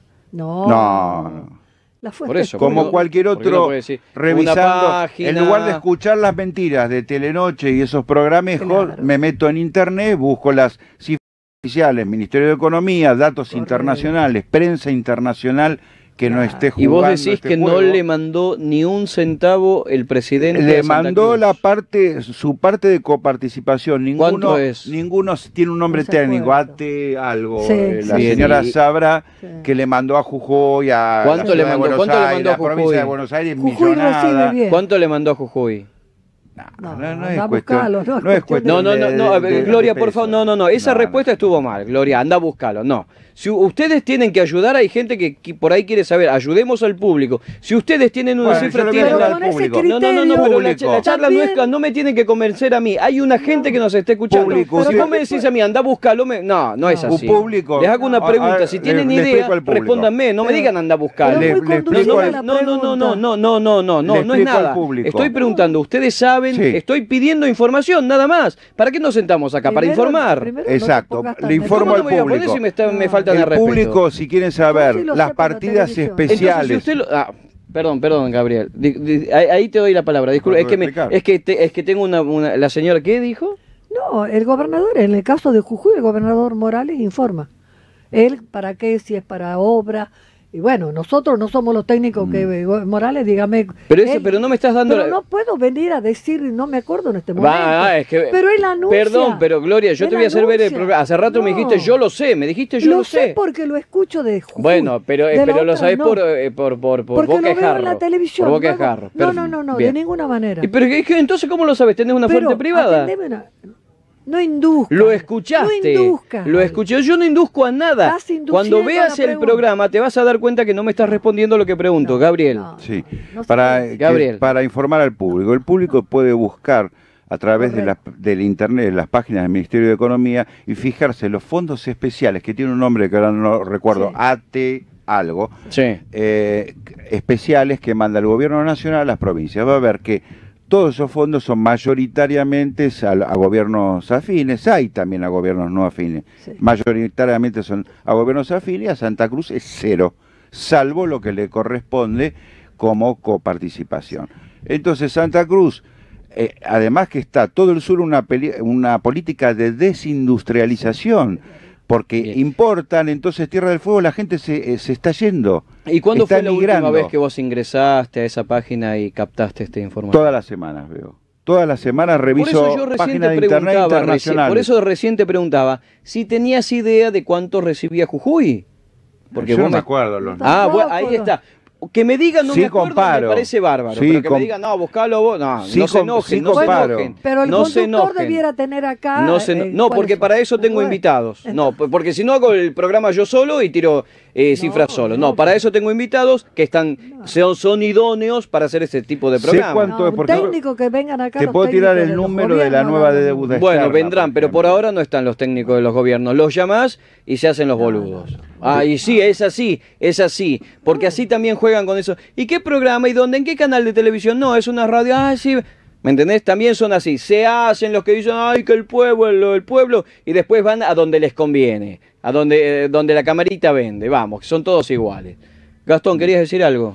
J: No.
D: La fuente
A: Por eso,
J: Como
A: porque-
J: cualquier
A: porque uno
J: otro,
A: puede decir,
J: revisando,
A: una página-
J: en lugar de escuchar las mentiras de Telenoche y esos programas, me meto en internet, busco las cifras oficiales, Ministerio de Economía, datos internacionales, prensa internacional que no esté
A: Y
J: jugando
A: vos decís
J: este
A: que no
J: juego.
A: le mandó ni un centavo el presidente
J: Le
A: a Santa
J: mandó
A: Cruz.
J: la parte, su parte de coparticipación.
A: ¿Cuánto es?
J: Ninguno tiene un nombre
D: No se
J: técnico,
D: acuerda.
J: ATE algo.
D: Sí,
J: La
A: sí.
J: señora
A: Bien, y-
J: sabrá que le mandó a Jujuy, a
A: ¿Cuánto
J: la
A: le
J: ciudad de
A: mandó?
J: Buenos
A: ¿Cuánto le
J: Aires,
A: mandó a
J: la provincia
A: Jujuy?
J: de Buenos Aires,
D: Jujuy
J: millonada.
D: recibe bien.
A: ¿Cuánto le mandó a Jujuy?
J: No
D: anda
J: es
D: a
J: cuestión,
D: buscarlo,
J: no es cuestión
A: No, a ver,
J: de
A: Gloria, por
J: peso.
A: favor, no, esa respuesta estuvo mal, Gloria, anda a buscarlo, no. Si ustedes tienen que ayudar, hay gente que por ahí quiere saber, ayudemos al público. Si ustedes tienen una
J: Bueno, yo
A: cifra,
J: le voy a
A: tienen...
J: ayudar al público.
A: No, pero la charla no, no me tiene que convencer a mí. Hay una gente que nos está escuchando.
J: Público,
A: si
J: sí.
A: vos me decís a mí, anda a buscarlo, no es así.
J: Un público.
A: Les hago una pregunta, si tienen
J: le
A: idea,
J: explico al público.
A: respóndanme, no me digan anda a buscarlo.
J: Le explico al-
A: No
J: Le
A: es
J: explico al
A: nada.
J: público.
A: Estoy preguntando, ustedes saben,
J: Sí.
A: estoy pidiendo información, nada más. ¿Para qué nos sentamos acá? Para informar.
J: Exacto, le informo al
A: ¿Cómo no me voy a poner
J: público.
A: si me faltan de
J: El
A: respeto?
J: público, si quieren saber
D: Yo sí lo
J: las
D: sé por la
J: partidas
D: televisión.
J: especiales.
A: Entonces, si usted perdón, Gabriel. Ahí te doy la palabra. Disculpe,
J: ¿Puedo explicar?
A: es que tengo una... ¿La señora qué dijo?
D: No, el gobernador, en el caso de Jujuy, el gobernador Morales informa. Él, ¿para qué? Si es para obra. Y bueno, nosotros no somos los técnicos que Morales, dígame.
A: Pero no me estás dando...
D: Pero no puedo venir a decir, no me acuerdo en este momento.
A: Es que,
D: pero él anuncia.
A: Perdón, pero Gloria, yo
D: Él
A: te voy a hacer ver el
D: anuncia.
A: programa. Hace rato me
D: No.
A: dijiste, yo lo sé. Me dijiste, yo lo sé.
D: Porque lo escucho de Jujuy.
A: Bueno, pero
D: De la
A: lo
D: otra
A: sabés
D: no.
A: por
D: Porque
A: boca
D: lo
A: de
D: veo
A: jarro.
D: en la televisión.
A: Por boca de
D: luego-
A: jarro.
D: No, de
A: Bien.
D: ninguna manera.
A: Pero entonces, ¿cómo lo sabes? ¿Tenés una
D: Pero
A: fuente privada?
D: atendeme no induzca.
A: Lo escuchaste.
D: No induzca.
A: Lo escuché. Yo no induzco a nada.
D: Estás induciendo
A: Cuando
D: a
A: veas
D: la
A: el
D: pregunta.
A: programa te vas a dar cuenta que no me estás respondiendo lo que pregunto, Gabriel.
J: Sí,
D: No sé.
J: para
A: Gabriel.
J: informar al público. El público puede buscar a través del internet, de las páginas del Ministerio de Economía, y fijarse los fondos especiales, que tiene un nombre que ahora no recuerdo, AT algo, especiales que manda el gobierno nacional a las provincias. Va a ver que todos esos fondos son mayoritariamente a gobiernos afines, hay también a gobiernos no afines, mayoritariamente son a gobiernos afines, a Santa Cruz es 0, salvo lo que le corresponde como coparticipación. Entonces Santa Cruz, además que está todo el sur una política de desindustrialización, porque importan, entonces Tierra del Fuego la gente se está yendo.
A: ¿Y cuándo fue la última vez que vos ingresaste a esa página y captaste esta información?
J: Todas las semanas veo. Todas las semanas reviso páginas de internet internacionales.
A: Por eso recién te preguntaba si tenías idea de cuánto recibía Jujuy. Porque
J: yo no me acuerdo.
A: Bueno, ahí está. Que me digan, no me acuerdo, me parece bárbaro. Pero que me digan, no, buscalo vos, no se enojen, no se enojen.
D: Pero el conductor debiera tener acá...
A: No, porque para eso tengo invitados. No, porque si no hago el programa yo solo y tiro cifras solo. No, para eso tengo invitados que son idóneos para hacer ese tipo de programa.
D: Un técnico que vengan acá.
J: Te puedo tirar el número de la nueva deuda.
A: Bueno, vendrán, pero por ahora no están los técnicos de los gobiernos. Los llamás y se hacen los boludos. Y sí, es así, porque así también juegan con eso. ¿Y qué programa? ¿Y dónde? ¿En qué canal de televisión? No, es una radio. Sí. ¿Me entendés? También son así. Se hacen los que dicen, ay, que el pueblo, y después van a donde les conviene, a donde la camarita vende. Vamos, son todos iguales. Gastón, ¿querías decir algo?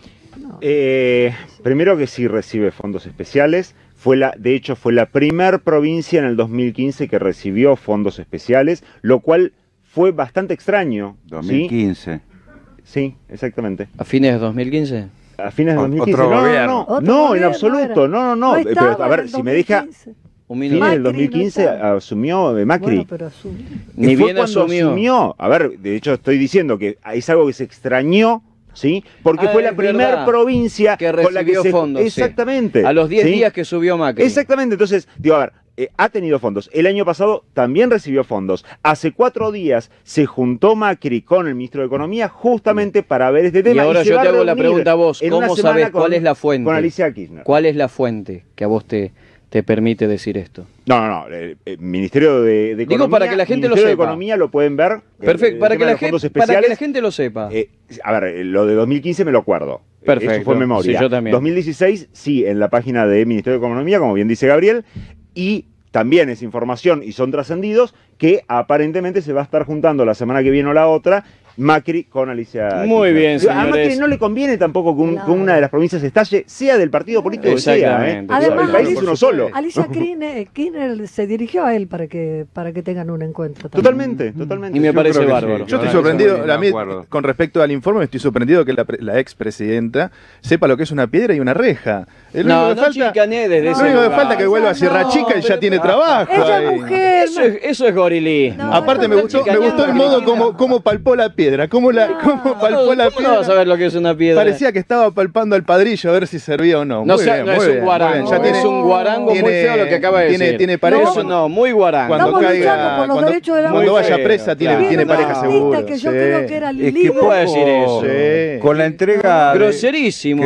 B: Primero que sí recibe fondos especiales. De hecho, fue la primer provincia en el 2015 que recibió fondos especiales, lo cual fue bastante extraño.
J: 2015.
B: Sí, exactamente.
A: ¿A fines de 2015?
B: A fines de 2015.
J: Otro gobierno.
B: No, en absoluto. No. Pero, a ver, si me deja... Fines del 2015 asumió Macri.
D: Bueno, asumió.
A: Ni bien asumió.
B: A ver, de hecho estoy diciendo que es algo que se extrañó, ¿sí? Porque fue la primera provincia
A: que recibió
B: con la que
A: fondos.
B: Exactamente.
A: Sí. A los 10 días que subió Macri.
B: Exactamente. Entonces, digo, a ver, ha tenido fondos. El año pasado también recibió fondos. Hace 4 días se juntó Macri con el ministro de Economía justamente para ver este tema.
A: Y ahora yo te hago la pregunta a vos, ¿cómo sabés cuál es la fuente?
B: Con Alicia Kirchner.
A: ¿Cuál es la fuente que a vos te permite decir esto?
B: No, el Ministerio de Economía.
A: Digo para que la gente lo
B: Ministerio
A: sepa.
B: de Economía lo pueden ver.
A: Perfecto, para que la gente lo sepa.
B: A ver, lo de 2015 me lo acuerdo.
A: Perfecto.
B: Eso fue memoria.
A: Sí, yo también.
B: 2016, sí, en la página del Ministerio de Economía, como bien dice Gabriel, y también es información y son trascendidos que aparentemente se va a estar juntando la semana que viene o la otra Macri con Alicia.
A: Muy bien, señores.
B: A Macri no le conviene tampoco que una de las provincias estalle, sea del partido político que sea.
D: Además,
B: el país es uno solo.
D: Alicia Kirchner se dirigió a él para que tengan un encuentro.
B: Totalmente.
A: Y me parece bárbaro.
E: Yo estoy sorprendido, con respecto al informe, estoy sorprendido que la expresidenta sepa lo que es una piedra y una reja.
A: No chicané desde ese lugar.
E: No falta que vuelva a Sierra Chica y ya tiene trabajo.
D: Ella es mujer.
A: Eso es gorilismo.
E: Aparte me gustó el modo como palpó la piedra. ¿Cómo palpó la piedra?
A: No vas a ver lo que es una piedra.
E: Parecía que estaba palpando al padrillo a ver si servía o no.
A: No es un guarango. Es un guarango muy feo lo que acaba de decir.
E: Tiene pareja.
A: No, muy guarango.
E: Cuando caiga, cuando vaya presa, tiene pareja seguro.
D: Que yo creo que era
J: es que puede decir eso. Con la entrega.
A: Groserísimo.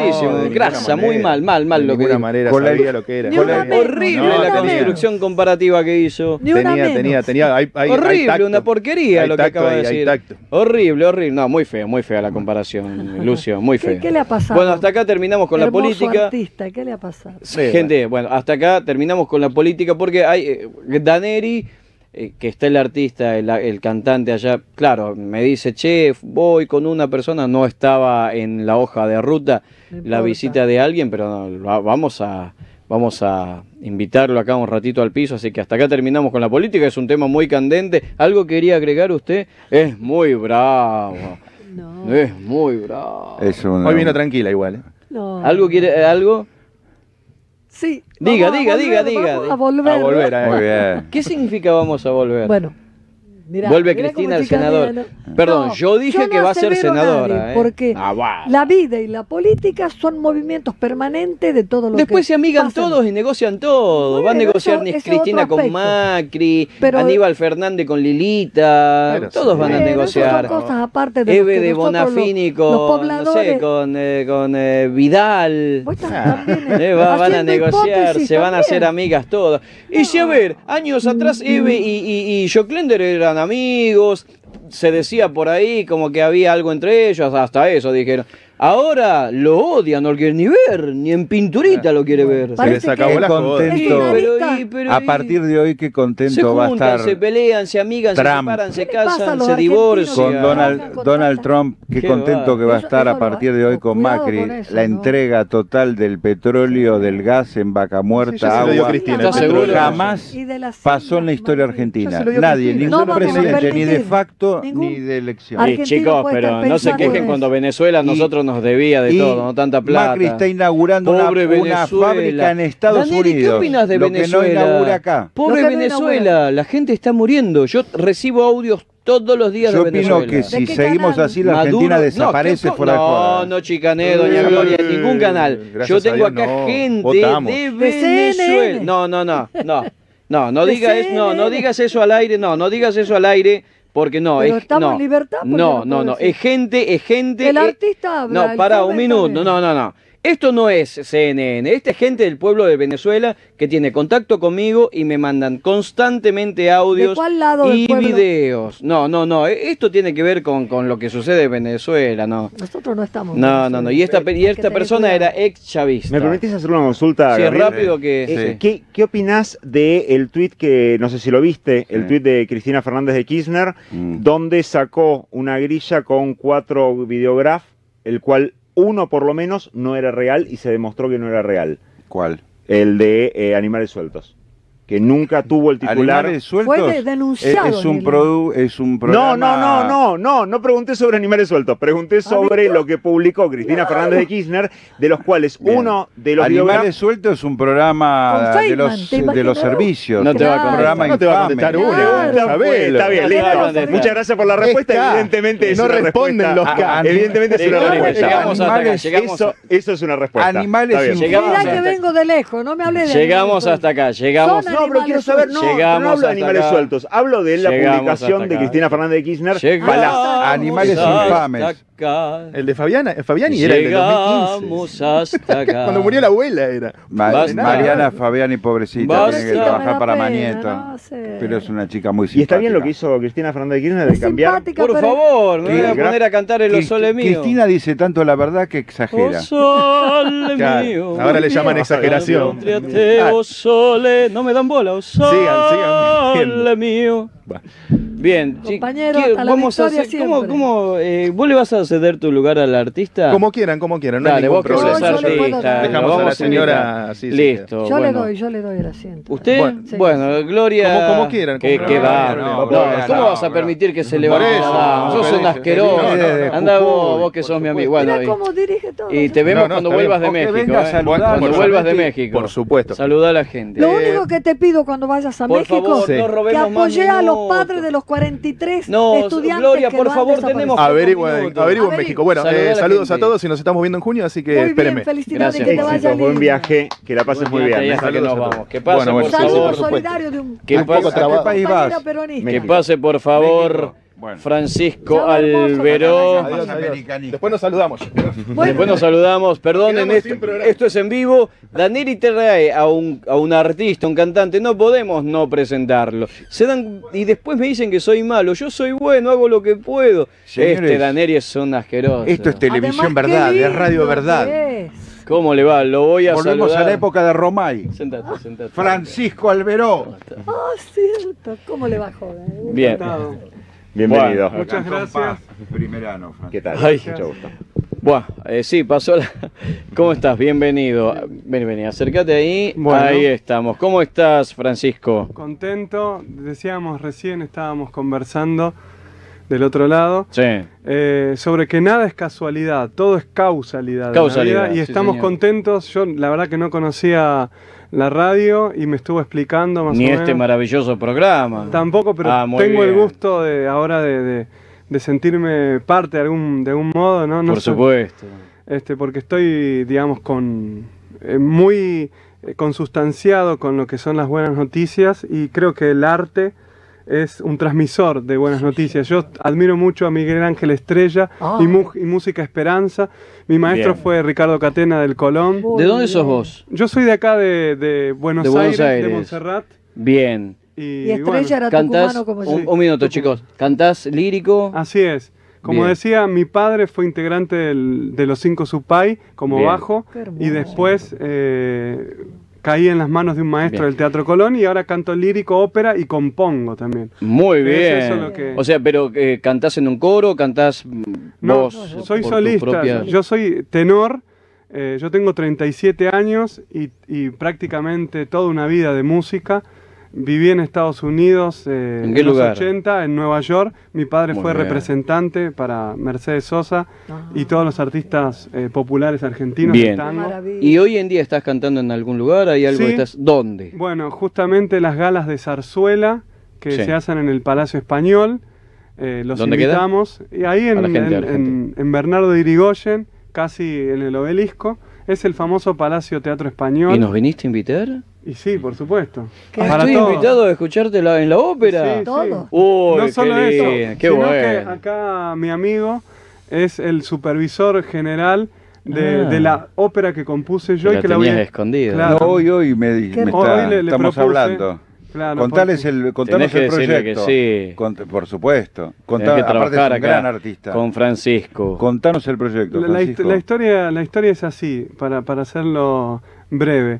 A: Grasa, muy mal lo que
E: manera sabía lo que era.
A: Horrible la construcción comparativa que hizo.
E: Tenía.
A: Horrible, una porquería lo que acaba de decir. Horrible. No, muy fea la comparación, Lucio, muy fea.
D: ¿Qué le ha pasado?
A: Bueno, hasta acá terminamos con la política.
D: ¿Qué le ha pasado?
A: Gente, bueno, hasta acá terminamos con la política porque hay Daneri, que está el artista, el cantante allá, claro, me dice, che, voy con una persona, no estaba en la hoja de ruta la visita de alguien, pero no, vamos a invitarlo acá un ratito al piso, así que hasta acá terminamos con la política, es un tema muy candente. ¿Algo quería agregar usted? Es muy bravo. No. Es muy bravo.
E: Hoy vino tranquila igual.
A: No. ¿Algo quiere? ¿Algo?
D: Sí.
A: Diga.
D: Vamos a volver.
J: Muy bien.
A: ¿Qué significa vamos a volver?
D: Bueno, Mirá,
A: Vuelve
D: mirá
A: Cristina
D: cómo
A: al senador.
D: chicanea,
A: Perdón,
D: No,
A: yo dije
D: no
A: que va a ser
D: asevero
A: senadora.
D: nadie, porque
A: bueno.
D: la vida y la política son movimientos permanentes de todo lo que
A: Después se amigan
D: pasa.
A: todos y negocian todo.
D: Bueno,
A: Va a negociar
D: eso es
A: Cristina
D: otro
A: con
D: aspecto.
A: Macri,
D: Pero-
A: Aníbal Fernández con Lilita.
E: Pero
A: Todos van a
D: Bueno,
A: negociar.
D: esas son cosas aparte de lo
A: Eve
D: que
A: de
D: nosotros
A: Bonafini
D: los
A: con, no
D: pobladores.
A: sé, con Vidal.
D: Vos estás también,
A: Van a
D: haciendo
A: negociar,
D: hipótesis
A: se van a hacer
D: también.
A: amigas todas. Y si a ver, años atrás Eve y Joclender eran amigos, se decía por ahí como que había algo entre ellos, hasta eso dijeron. Ahora lo odian, no lo quiere ni ver, ni en pinturita lo quiere ver.
E: Se les acabó la joda.
J: contento.
A: Pero
J: A partir de hoy, qué
A: se
J: contento va a
A: juntan,
J: estar
A: se pelean, se amigan, se
J: Trump.
A: separan, se
D: ¿Qué le pasa a
A: casan,
D: los
A: se
D: argentinos
A: divorcian.
J: con Donald Trump, qué
A: Qué
J: contento que va a
D: Eso-
J: estar
D: eso
J: a partir de hoy con
D: cuidado
J: Macri,
D: con eso,
J: la
D: ¿no?
J: entrega total del petróleo, del gas en Vaca
E: Sí,
J: Muerta,
E: ya se lo dio
J: agua,
E: Cristina,
A: ¿Estás
E: el
A: seguro?
E: petróleo.
J: jamás
D: Y de las
J: pasó en la
D: islas,
J: historia
D: Macri.
J: argentina.
E: Ya se lo dio
J: Nadie,
E: Cristina.
J: ningún
D: No vamos a
J: presidente, ni de
D: permitir
J: facto
D: ningún
J: ni de elección.
D: argentino
A: Chicos,
D: puede
A: pero
D: estar
A: no se
D: pensando
A: quejen
D: en
A: cuando
D: eso.
A: Venezuela a
J: Y-
A: nosotros nos debía de
J: y
A: todo, no tanta plata.
J: Macri está inaugurando una
A: Pobre Venezuela.
J: fábrica en Estados
A: Danieli,
J: Unidos.
A: ¿qué opinas de
J: lo
A: Venezuela?
J: que no inaugura acá.
A: Pobre
D: Lo que no
A: Venezuela, la gente está muriendo. Yo recibo audios todos los días
J: Yo
A: de
J: opino
A: Venezuela.
J: que si
D: qué
J: seguimos
D: canal?
J: así, la
A: Maduro-
J: Argentina
A: no,
J: desaparece
A: ¿qué-
J: fuera de joda.
A: No chicané, doña Gloria, en ningún canal.
E: Gracias
A: Yo
E: a
A: tengo
E: Dios,
A: acá
E: no.
A: gente
E: Votamos.
A: de
D: De CNN.
A: Venezuela. No
D: De
A: digas no
D: CNN.
A: digas eso al aire, no digas eso al aire. Porque no,
D: Pero
A: es,
D: estamos
A: no,
D: en libertad, ¿por qué
A: no,
D: no puedo decir?
A: es gente.
D: El artista habla,
A: No,
D: el
A: para
D: joven
A: un minuto,
D: también.
A: no. Esto no es CNN, esta es gente del pueblo de Venezuela que tiene contacto conmigo y me mandan constantemente audios
D: ¿De cuál lado del
A: y
D: pueblo?
A: videos. No, esto tiene que ver con lo que sucede en Venezuela, no.
D: Nosotros no estamos. en
A: No,
D: Venezuela.
A: y esta
D: Hay que tener
A: persona
D: cuidado.
A: era ex chavista.
B: ¿Me permitís hacer una consulta?
A: Sí,
B: Gabriel?
A: rápido que... sí.
B: ¿Qué opinás del tuit que, no sé si lo viste, el tuit de Cristina Fernández de Kirchner, donde sacó una grilla con 4 videograf, el cual uno por lo menos no era real y se demostró que no era real?
J: ¿Cuál?
B: El de animales sueltos, que nunca tuvo el titular.
J: ¿Animales sueltos?
D: Fue denunciado
J: Es un,
D: en
J: es un programa...
B: No pregunté sobre animales sueltos, pregunté sobre lo que publicó Cristina Fernández de Kirchner, de los cuales
J: Bien.
B: uno de los
J: Animales
B: videograf...
J: Sueltos es un programa
D: Con
J: de
D: Feynman,
J: los,
D: ¿te
J: de los
D: imaginas?
J: servicios.
A: No te va a
J: un
A: contestar.
J: programa
E: No te va a
J: infame.
E: contestar una,
D: Claro.
E: sabelo.
B: Está bien,
A: No
B: listo.
A: te va a contestar.
B: Muchas gracias por la respuesta.
E: Está.
B: Evidentemente es
E: No
B: una
E: responden
B: respuesta.
E: los casos.
B: Evidentemente es una
A: Gloria,
B: respuesta.
A: llegamos hasta acá,
J: Animales-
A: llegamos.
B: Eso es una respuesta.
J: Animales
B: Está bien.
J: sin-
A: Llegamos
D: Mirá
A: hasta
D: que
A: acá.
D: vengo de lejos, no me hablé de
A: Llegamos hasta acá, llegamos.
D: Son
B: No, pero quiero
D: animales
B: saber,
D: sueltos.
B: no
A: Llegamos
B: hablo de
A: hasta
B: animales
A: acá.
B: sueltos, hablo de la
A: Llegamos
B: publicación
A: hasta
B: de
A: acá.
B: Cristina Fernández de Kirchner.
A: Llegamos
B: Balá.
J: Animales
A: hasta
J: infames.
A: acá.
E: El de Fabiani era el de 2015.
A: Llegamos hasta acá.
E: Cuando murió la abuela era.
A: Basta.
J: Mariana Fabiani, pobrecita,
A: Basta.
J: tiene que
A: Me
J: trabajar
D: da
J: para
D: pena,
J: Mañeto.
D: no sé.
J: Pero es una chica muy simpática.
B: Y está bien lo que hizo Cristina Fernández de Kirchner de
D: Es
B: cambiar.
D: simpática,
A: Por
D: pero-
A: favor, me voy a
J: Gra-
A: poner a cantar el Sole mío.
J: Cristina dice tanto la verdad que
A: Oh
J: exagera.
A: sole
E: Claro,
A: mío.
E: ahora le llaman exageración.
A: Oh sole. No me dan bola. Oh sole
E: Sigan viendo.
A: mío.
E: Va.
A: Bien,
D: Compañero,
A: ¿qué-
D: hasta la
A: vamos a
D: victoria
A: hacer, ¿cómo,
D: siempre.
A: vos le vas a ceder tu lugar al artista?
E: Como quieran, no hay
A: Dale,
E: ningún
A: vos que
E: problema.
A: sos
D: No, yo le puedo
A: artista.
D: dar.
A: lo
E: Dejamos a
A: vamos
E: la señora
A: invitar.
E: así, se
A: Listo.
D: Yo
A: bueno.
D: le doy el asiento.
A: ¿Usted?
E: Bueno,
D: sí.
A: Bueno, Gloria.
E: Como quieran,
A: Que
E: como
A: qué
E: quieran.
A: va.
J: No,
A: No,
J: Gloria,
A: ¿cómo
J: no,
A: vas a
J: bro.
A: permitir que se
E: Por
A: levante
E: eso,
A: la dama? Sos
E: por
A: un
E: eso.
A: asqueroso.
E: No, no,
A: Anda
J: Jujuy,
A: vos que sos mi amigo.
D: Mirá
A: Bueno,
D: cómo dirige todo.
A: y te vemos
E: No, no,
A: cuando
E: está
A: vuelvas de
J: bien. O que
A: México.
J: venga a saludar,
A: Cuando
J: por
A: vuelvas de
J: supuesto.
A: México.
E: Por supuesto.
A: Saluda a la gente.
D: Lo único que te pido cuando vayas a
A: Por
D: México
A: favor,
E: Sí.
A: no
D: que
A: robemos más
D: apoye a los
A: minutos.
D: padres de los 43
A: No,
D: estudiantes
A: Gloria,
D: que
A: por
D: lo han
A: favor,
D: desaparecido.
A: tenemos
E: Averigua
A: minutos.
E: en
D: Averigua.
E: México. Bueno,
A: Saluda a la
E: saludos
A: gente.
E: a todos y nos estamos viendo en junio, así que
D: Muy
E: espérenme.
D: bien, felicidades,
A: Gracias.
D: que te vaya
B: Éxitos,
D: lindo.
B: buen viaje, que la pases muy
A: Buen
B: bien.
A: viaje, hasta que
E: Saludos
A: nos
E: a todos.
A: vamos. Que pase,
E: Bueno,
A: por
E: bueno,
D: Saludo
A: favor.
D: solidario de un
A: Que
E: Un poco
A: pase,
E: trabajo.
J: ¿A qué país
D: compañera
J: vas?
D: peronista.
A: que pase, por favor,
J: México. Bueno.
A: Francisco
D: Chao, hermoso,
A: Alberó.
E: Adiós, adiós.
J: Americanista.
E: Después nos saludamos.
A: Después nos saludamos. Perdonen,
E: Quedamos sin programa.
A: esto es en vivo. Danieli trae a un artista, un cantante. No podemos no presentarlo. Y después me dicen que soy malo. Yo soy bueno, hago lo que puedo.
J: Señores,
A: Danieli es un asqueroso.
J: Esto es televisión
D: Además, qué
J: verdad,
D: lindo
J: es radio
D: que
J: verdad.
D: es.
A: ¿Cómo le va? Lo voy a
J: Volvemos
A: saludar.
J: a la época de Romay.
A: Sentate.
J: Francisco Alberó.
D: Ah, cierto. ¿Cómo le va, joven?
A: Bien.
B: Bienvenido.
A: Bueno,
C: Muchas gracias.
J: Primerano, Francisco.
B: ¿Qué tal?
A: Ay.
B: Mucho gusto.
A: Buah, sí, pasó la... ¿Cómo estás? Bienvenido. Vení, acércate ahí.
C: Bueno.
A: Ahí estamos. ¿Cómo estás, Francisco?
C: Contento. Decíamos recién, estábamos conversando
L: del otro lado,
A: Sí.
L: sobre que nada es casualidad, todo es causalidad.
A: Causalidad,
L: en la vida, y
A: sí,
L: estamos
A: señor.
L: contentos. Yo la verdad que no conocía la radio y me estuvo explicando más
A: Ni
L: o menos.
A: este maravilloso programa.
L: Tampoco, pero
A: Ah, muy
L: tengo el
A: bien.
L: gusto de ahora de sentirme parte de algún modo, ¿no? No
A: Por
L: sé,
A: supuesto.
L: porque estoy, digamos, muy consustanciado con lo que son las buenas noticias, y creo que el arte es un transmisor de buenas noticias. Yo admiro mucho a Miguel Ángel Estrella y Música Esperanza. Mi maestro
A: Bien.
L: fue Ricardo Catena del Colón.
A: ¿De dónde sos vos?
L: Yo soy de acá, de Buenos Aires, de Montserrat.
A: Bien.
D: Y Estrella era
A: Cantás,
D: tucumano como yo.
A: un minuto, chicos. ¿Cantás lírico?
L: Así es. Como
A: Bien.
L: decía, mi padre fue integrante de los 5 Supay como
A: Bien.
L: bajo,
D: Qué hermoso.
L: y después caí en las manos de un maestro
A: Bien.
L: del Teatro Colón, y ahora canto lírico, ópera y compongo también.
A: Muy
L: Es
A: bien.
L: eso lo que-
A: O sea, pero ¿cantás en un coro? ¿Cantás
L: No,
A: vos?
L: soy
A: por tu
L: solista,
A: propia-
L: yo soy tenor, yo tengo 37 años y prácticamente toda una vida de música. Viví en Estados Unidos
A: ¿En qué
L: en los
A: lugar?
L: 80, en Nueva York. Mi padre
A: Muy
L: fue
A: bien.
L: representante para Mercedes Sosa y todos los artistas populares argentinos
A: Bien.
L: de tango.
A: ¿Y hoy en día estás cantando en algún lugar? ¿Hay algo
L: Sí.
A: que estás? ¿Dónde?
L: Bueno, justamente las galas de zarzuela que
A: Sí.
L: se hacen en el Palacio Español, los
A: ¿Dónde queda?
L: invitamos. Y ahí
A: A la gente de
L: en Bernardo de Irigoyen, casi en el Obelisco, es el famoso Palacio Teatro Español.
A: ¿Y nos viniste a invitar?
L: Y sí, por supuesto.
A: Estoy
L: todos.
A: invitado a escucharte en la ópera.
L: Sí,
D: Todo.
A: Uy,
L: No solo
A: qué
L: eso,
A: lindo, qué
L: sino
A: bueno.
L: que acá mi amigo es el supervisor general de la ópera que compuse yo
A: Que
L: y que
A: la
L: la voy
A: tenías
L: a...
A: escondida.
L: Claro.
J: No, hoy me
D: Qué
J: está,
L: le
J: estamos
L: propuse.
J: hablando.
L: Claro,
J: Contales
L: porque-
J: contanos
A: Tenés que
J: el
A: decirle que
J: proyecto.
A: sí.
J: Por supuesto.
A: Tenés
J: Contá-
A: que
J: aparte
A: trabajar
J: es un
A: acá
J: gran artista.
A: con Francisco.
J: Contanos el proyecto, Francisco.
L: La historia es así, para hacerlo breve.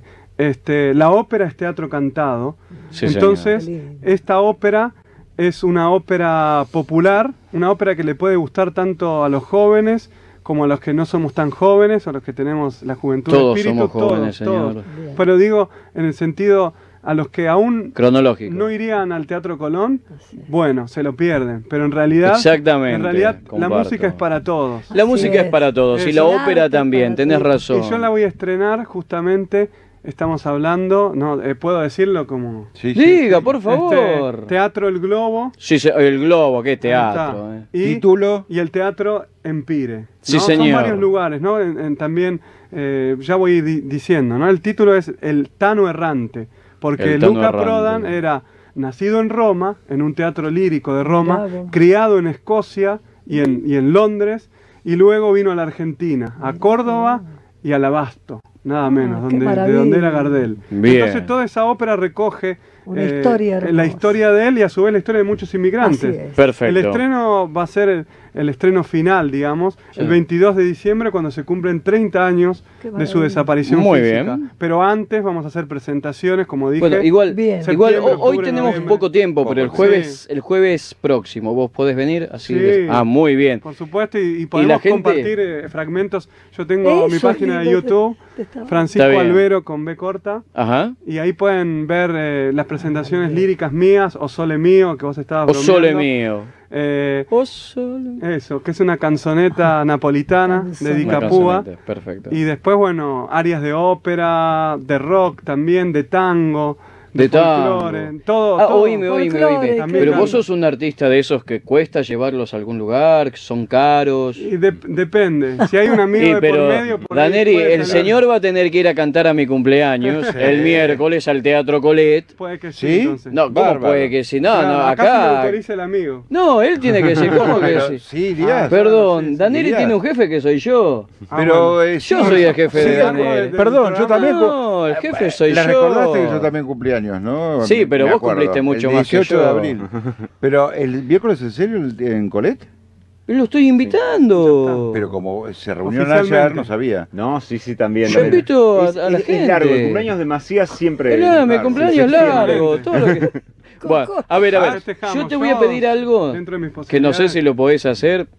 L: La ópera es teatro cantado.
A: Sí,
L: Entonces,
D: señor. Qué lindo.
L: esta ópera es una ópera popular, una ópera que le puede gustar tanto a los jóvenes como a los que no somos tan jóvenes, o a los que tenemos la juventud
A: Todos
L: de espíritu.
A: somos jóvenes, señor.
L: todos. Pero digo, en el sentido, a los que aún
A: Cronológico.
L: no irían al Teatro Colón, bueno, se lo pierden. Pero en realidad,
A: Exactamente,
L: en realidad la
A: comparto.
L: música es para todos.
A: La música es para todos y
L: Eso.
A: la ópera
D: Arte
A: también,
D: para
A: tenés
D: todos.
A: razón.
L: Y yo la voy a estrenar justamente, estamos hablando, no puedo decirlo como...
J: Sí, sí.
A: Diga, por favor.
L: Teatro El Globo.
A: Sí, el Globo, qué
L: Ahí
A: teatro.
L: está. Y,
J: Título.
L: y el Teatro Empire.
A: Sí,
L: ¿no?
A: señor.
L: Son varios lugares, ¿no? También, ya voy diciendo, ¿no? El título es El Tano Errante, porque
A: El Tano
L: Luca
A: Errante.
L: Prodan era nacido en Roma, en un teatro lírico de Roma,
D: Mirá vos.
L: criado en Escocia y en Londres, y luego vino a la Argentina, a Córdoba y al Abasto, nada menos,
D: qué
L: de
D: maravilla.
L: donde era Gardel.
A: Bien.
L: Entonces toda esa ópera recoge
D: Una historia
L: la
D: hermosa.
L: historia de él y a su vez la historia de muchos inmigrantes.
D: Así es.
A: Perfecto.
L: El estreno va a ser el estreno final, digamos, el 22 de diciembre, cuando se cumplen 30 años
D: Qué
L: de su
D: maravilla.
L: desaparición
A: Muy
L: física.
A: bien.
L: Pero antes vamos a hacer presentaciones, como dije.
A: Bueno, igual,
D: Bien.
A: igual
L: Septiembre,
A: hoy
L: octubre,
A: tenemos
L: noviembre.
A: poco tiempo, pero el jueves próximo, ¿vos podés venir? Así
L: Sí.
A: muy bien.
L: Por supuesto, y podemos
A: la gente-
L: compartir fragmentos. Yo tengo mi
D: Eso,
L: página de
D: lindo,
L: YouTube,
D: te estaba-
L: Francisco
A: Está bien.
L: Albero con B corta,
A: Ajá.
L: y ahí pueden ver las presentaciones líricas mías, O Sole Mío, que vos estabas
A: O Sole
L: bromeando.
A: mío.
L: Eh,
A: O Sole.
L: Eso, que es una canzoneta napolitana de Di
A: Una
L: Capua.
A: canzoneta, perfecto.
L: Y después, bueno, áreas de ópera, de rock también, de tango,
A: De
L: folclore,
A: tango.
L: todo.
A: Oíme.
D: Folclore,
L: También
A: Pero
L: canto.
A: vos sos un artista de esos que cuesta llevarlos a algún lugar, que son caros.
L: Y depende. Si hay un amigo
A: Sí,
L: de
A: pero
L: por medio, por ahí
A: Daneri,
L: puede
A: el
L: salir.
A: señor va a tener que ir a cantar a mi cumpleaños el miércoles al Teatro Colette.
L: Puede que sí,
J: ¿Sí?
L: entonces.
A: No, ¿cómo
J: Bárbaro.
A: puede que sí? No,
L: Claro,
A: no,
L: acá se lo
A: acá.
L: autoriza el amigo.
A: No, él tiene que decir, ¿cómo que
J: Pero
A: sí?
J: sí, irías.
A: Perdón,
L: sí, sí,
A: Daneri
J: irías.
A: tiene un jefe que soy yo.
J: Pero
L: bueno.
A: Yo soy el jefe de Daneri.
J: Perdón, yo también.
A: No, el jefe soy
J: Le
A: yo.
J: recordaste que yo también cumplí años, ¿no?
A: Sí, pero
J: Me
A: vos
J: acuerdo.
A: cumpliste mucho
J: El
A: más que
J: 18 de
A: yo.
J: abril. Pero el miércoles, ¿en serio en Colette?
A: Lo estoy invitando.
J: Pero como se reunieron
L: Oficialmente.
J: ayer, no sabía.
B: No, sí, sí, también.
A: Yo
B: también.
A: invito a
B: Es-
A: la
B: es
A: gente.
B: largo, el cumpleaños de Macías siempre.
A: Mi
B: sí,
A: cumpleaños
B: se
A: largo,
B: extiende.
A: todo lo que... Bueno, a ver,
L: Ah,
A: yo
L: festejamos
A: te voy a pedir algo
L: dentro de mis
A: que no sé
L: posibilidades.
A: si lo podés hacer,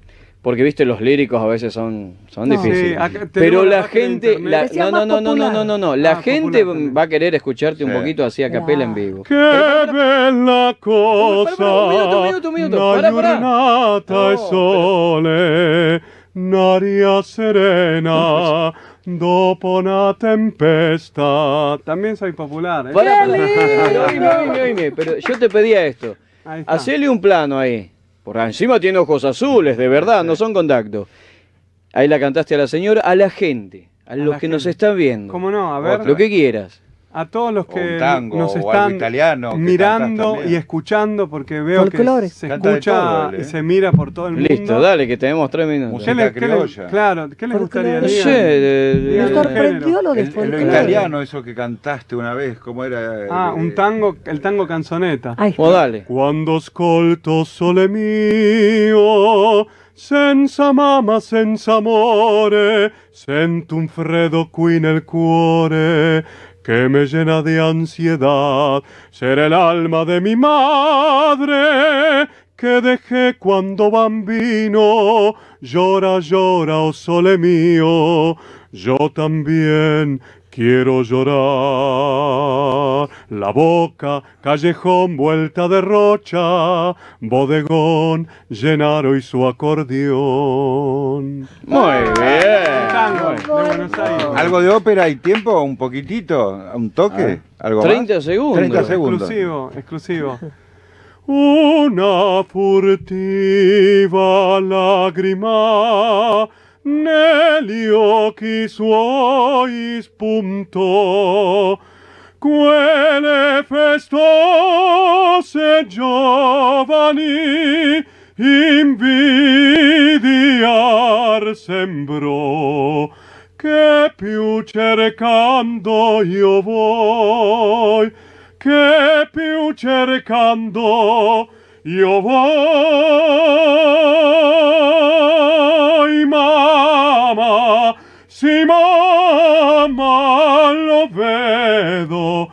A: porque viste los líricos a veces son difíciles.
L: Sí,
A: pero la gente, la gente
L: popular,
A: va a querer escucharte un poquito así a capela en vivo.
L: Qué bella cosa,
A: Un minuto.
L: una
A: Pará.
L: giornata e sole, un'aria serena, dopo una tempesta. También soy popular, ¿eh?
A: Pero oíme, pero yo te pedía esto. Hacele un plano ahí. Por encima tiene ojos azules, de verdad, no son contactos. Ahí la cantaste a la señora, a la gente, a los que nos están viendo.
L: ¿Cómo no? A ver.
A: Lo que quieras.
L: A todos los que
J: un tango,
L: nos
J: o algo
L: están
J: italiano, que
L: mirando
J: cantas también.
L: y escuchando, porque veo
D: Folclore.
L: que se
J: Canta de
L: escucha
J: todo él,
L: y se mira por todo el mundo.
A: Listo, dale, que tenemos 3 minutos.
J: Música criolla.
L: Claro, ¿qué les gustaría?
A: No
L: Digan,
A: sé,
L: digan
D: Me
L: el
D: sorprendió
L: género.
D: lo de
J: En lo
D: folclore.
J: italiano, eso que cantaste una vez, ¿cómo era?
L: Un tango, el tango canzoneta.
D: Ahí está.
A: O dale.
L: Quando ascolto sole mio, senza mamma, senza amore, sento un freddo qui nel cuore que me llena de ansiedad. Será el alma de mi madre que dejé cuando bambino. Llora, llora, oh sole mio, yo también quiero llorar. La boca, callejón, vuelta de rocha, bodegón, Llenaro y su acordeón.
A: Muy bien.
L: Tango de Buenos Aires.
J: ¿Algo de ópera y tiempo? ¿Un poquitito? ¿Un toque? ¿Algo
A: 30
J: más?
A: segundos.
J: 30 segundos.
L: Exclusivo. Una furtiva lagrima negli occhi suoi spuntò, quelle festose giovani invidiar sembrò, che più cercando io voi, che più cercando io voi, mamma, sì mamma, lo vedo,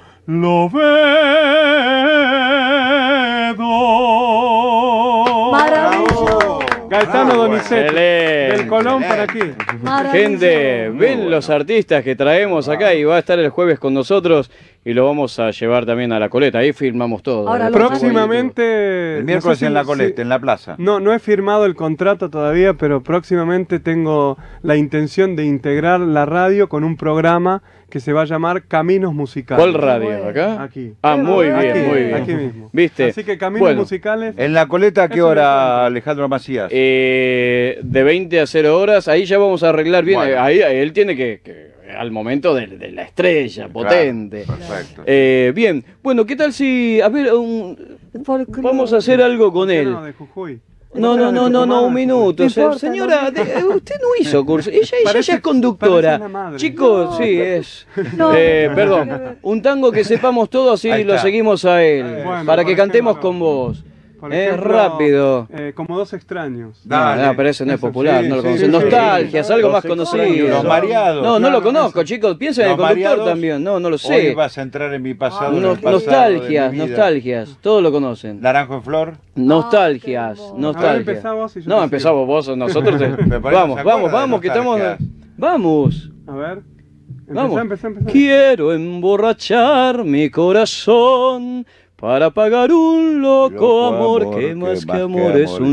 D: Maravilloso.
L: Gaetano Donizetti,
A: Excelente.
L: del Colón para aquí.
A: Gente, ven los artistas que traemos acá y va a estar el jueves con nosotros y lo vamos a llevar también a la coleta. Ahí firmamos todo.
D: Ahora
L: Próximamente.
J: El miércoles
L: no sé
J: en la
L: si-
J: coleta, en la plaza.
L: No he firmado el contrato todavía, pero próximamente tengo la intención de integrar la radio con un programa que se va a llamar Caminos Musicales.
A: ¿Cuál radio? ¿Acá?
L: Aquí.
A: Ah, muy bien,
L: Aquí,
A: muy bien.
L: aquí mismo.
A: ¿Viste?
L: Así que Caminos
A: Bueno,
L: Musicales.
J: ¿En la coleta a qué
L: Eso me
J: hora,
L: encanta.
J: Alejandro Macías?
A: de 20 a 0 horas, ahí ya vamos a arreglar bien.
J: Bueno.
A: Ahí él tiene que al momento de la estrella, potente.
J: Perfecto.
A: Bien, bueno, ¿qué tal si, a ver,
D: Folclore.
A: vamos a hacer algo con él?
L: De Jujuy.
A: No, un minuto.
D: No importa,
A: Señora, usted no hizo curso. Ella ya es
L: Parece
A: conductora.
L: una madre.
A: Chicos,
D: No,
A: sí, es.
D: no.
A: Perdón, un tango que sepamos todos
J: Ahí
A: y lo
J: está.
A: seguimos a él.
L: Bueno,
A: para
L: por
A: que cantemos
L: ejemplo,
A: con vos.
L: Por ejemplo,
A: Rápido.
L: Como Dos extraños.
J: Dale.
A: No, pero ese no es
L: Eso,
A: popular,
J: sí,
A: no lo
J: sí,
A: conocen.
J: sí,
A: Nostalgias,
J: sí.
A: algo
J: Los
A: más conocido.
J: Los mareados.
A: No, no lo
L: Claro,
A: conozco,
L: eso.
A: chicos. Piensen en el
J: Los
A: conductor
J: mareados.
A: también. No lo
J: Hoy
A: sé.
J: vas a entrar en mi pasado. en el pasado
A: Nostalgias,
J: de mi vida.
A: nostalgias. Todos lo conocen.
J: Naranjo en flor.
A: Nostalgias,
D: qué hermoso.
L: A ver,
A: nostalgias.
L: empezá vos y yo
A: No,
L: te
A: empezamos vos, nosotros.
J: Me parece que
A: Vamos,
J: se
A: vamos,
J: acuerda de
A: vamos, que estamos.
J: nostalgia.
A: Vamos.
L: A ver.
A: Vamos.
L: Empezá.
A: Quiero emborrachar mi corazón para pagar un loco amor que más que amor es un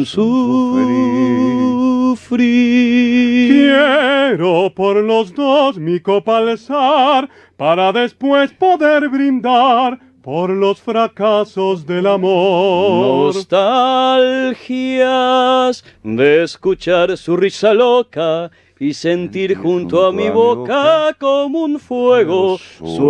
A: sufrir.
L: Quiero por los dos mi copa alzar para después poder brindar por los fracasos del amor.
A: Nostalgias de escuchar su risa loca y sentir junto a mi boca como un fuego su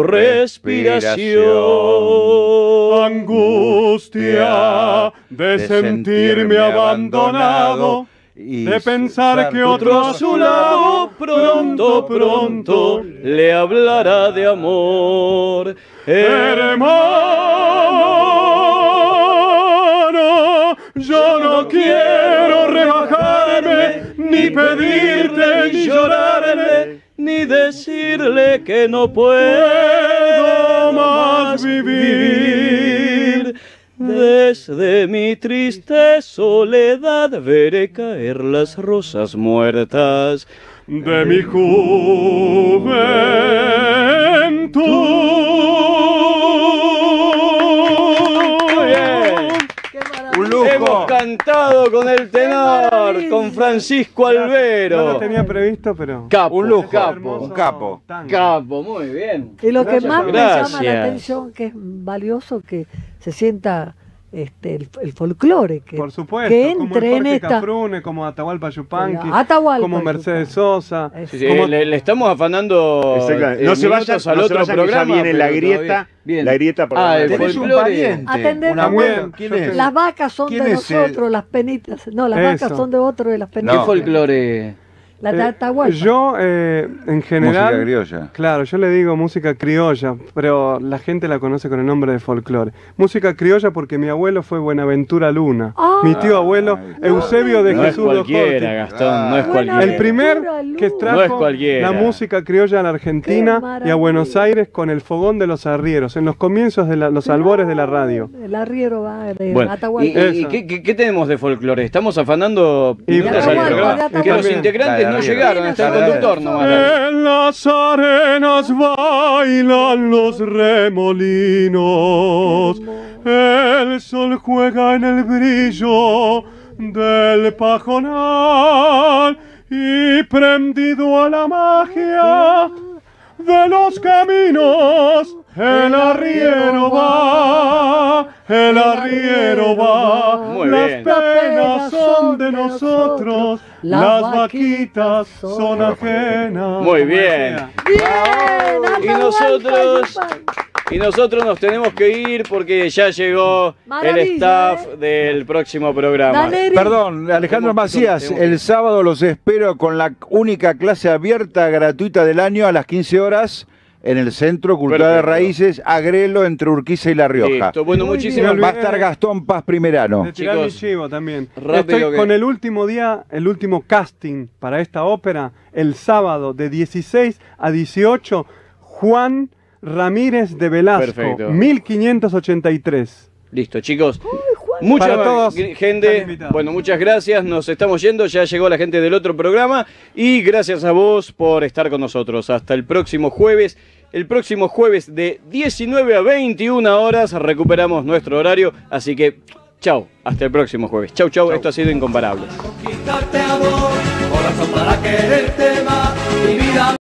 A: respiración.
L: Angustia de sentirme abandonado, de pensar que otro
A: a su lado pronto le hablará de amor.
L: Hermano, yo no quiero rebajarme, ni pedirte, ni llorarle,
A: ni decirle que no puedo más vivir. después de mi triste soledad veré caer las rosas muertas
L: de mi juventud.
A: Un lujo. Hemos cantado con el tenor, con Francisco Albero.
L: No lo tenía previsto, pero...
A: Capo,
J: un lujo,
A: capo,
J: un capo.
A: Capo, muy bien.
D: Y lo que más me llama
A: Gracias.
D: la atención, que es valioso que se sienta el folclore, que,
L: por supuesto,
D: que
L: como
D: entre
L: el
D: en
L: Parque
D: esta...
L: Cafrune, como Atahualpa Yupanqui,
D: Atahualpa
L: como Mercedes Sosa.
A: Sí, sí, le estamos afanando
B: no se vayan,
A: al otro programa.
B: que ya viene la grieta. La grieta por
A: el folclore.
D: Atender,
J: ¿Quién es?
D: las vacas son de nosotros, las penitas. No, las vacas son de otro de las penitas.
A: ¿Qué folclore?
D: La Atahualpa.
L: Yo, en general...
J: Música criolla.
L: Claro, yo le digo música criolla, pero la gente la conoce con el nombre de folclore. Música criolla porque mi abuelo fue Buenaventura Luna. Mi tío abuelo, Eusebio de Jesús
A: No es cualquiera,
L: Docorti.
A: Gastón, no es cualquiera.
L: El primer que trajo la música criolla a la Argentina y a Buenos Aires con el fogón de los arrieros, en los comienzos de los albores de la radio.
D: El arriero va de
A: Bueno,
D: Atahualpa.
A: ¿y qué tenemos de folclore? Estamos afanando
L: Y
A: pintas al programa. Que los integrantes no llegaron, está el conductor nomás.
L: En las arenas bailan los remolinos, el sol juega en el brillo del pajonal y prendido a la magia de los caminos, el arriero va, el arriero va.
A: Muy
L: Las
A: bien.
L: penas son de nosotros, las vaquitas son ajenas.
A: Muy bien. Y nosotros nos tenemos que ir porque ya llegó el staff del próximo programa.
J: Perdón, Alejandro Macías, el sábado los espero con la única clase abierta gratuita del año a las 15 horas en el Centro Cultural de Raíces, Agrelo, entre Urquiza y La Rioja.
A: Listo, bueno, muchísimas
J: Va a estar Gastón Paz Primerano.
L: De tirar mi chivo también.
A: rápido
L: Estoy
A: que-
L: con el último día, el último casting para esta ópera, el sábado de 16 a 18, Juan Ramírez de Velasco,
A: Perfecto.
L: 1583.
A: Listo, chicos. Mucha
L: Para todos
A: gente, bueno, muchas gracias, nos estamos yendo, ya llegó la gente del otro programa y gracias a vos por estar con nosotros. Hasta el próximo jueves de 19 a 21 horas recuperamos nuestro horario, así que chau, hasta el próximo jueves. Chau, chau, esto ha sido Incomparables.
M: Conquistarte amor, corazón para quererte más, mi vida.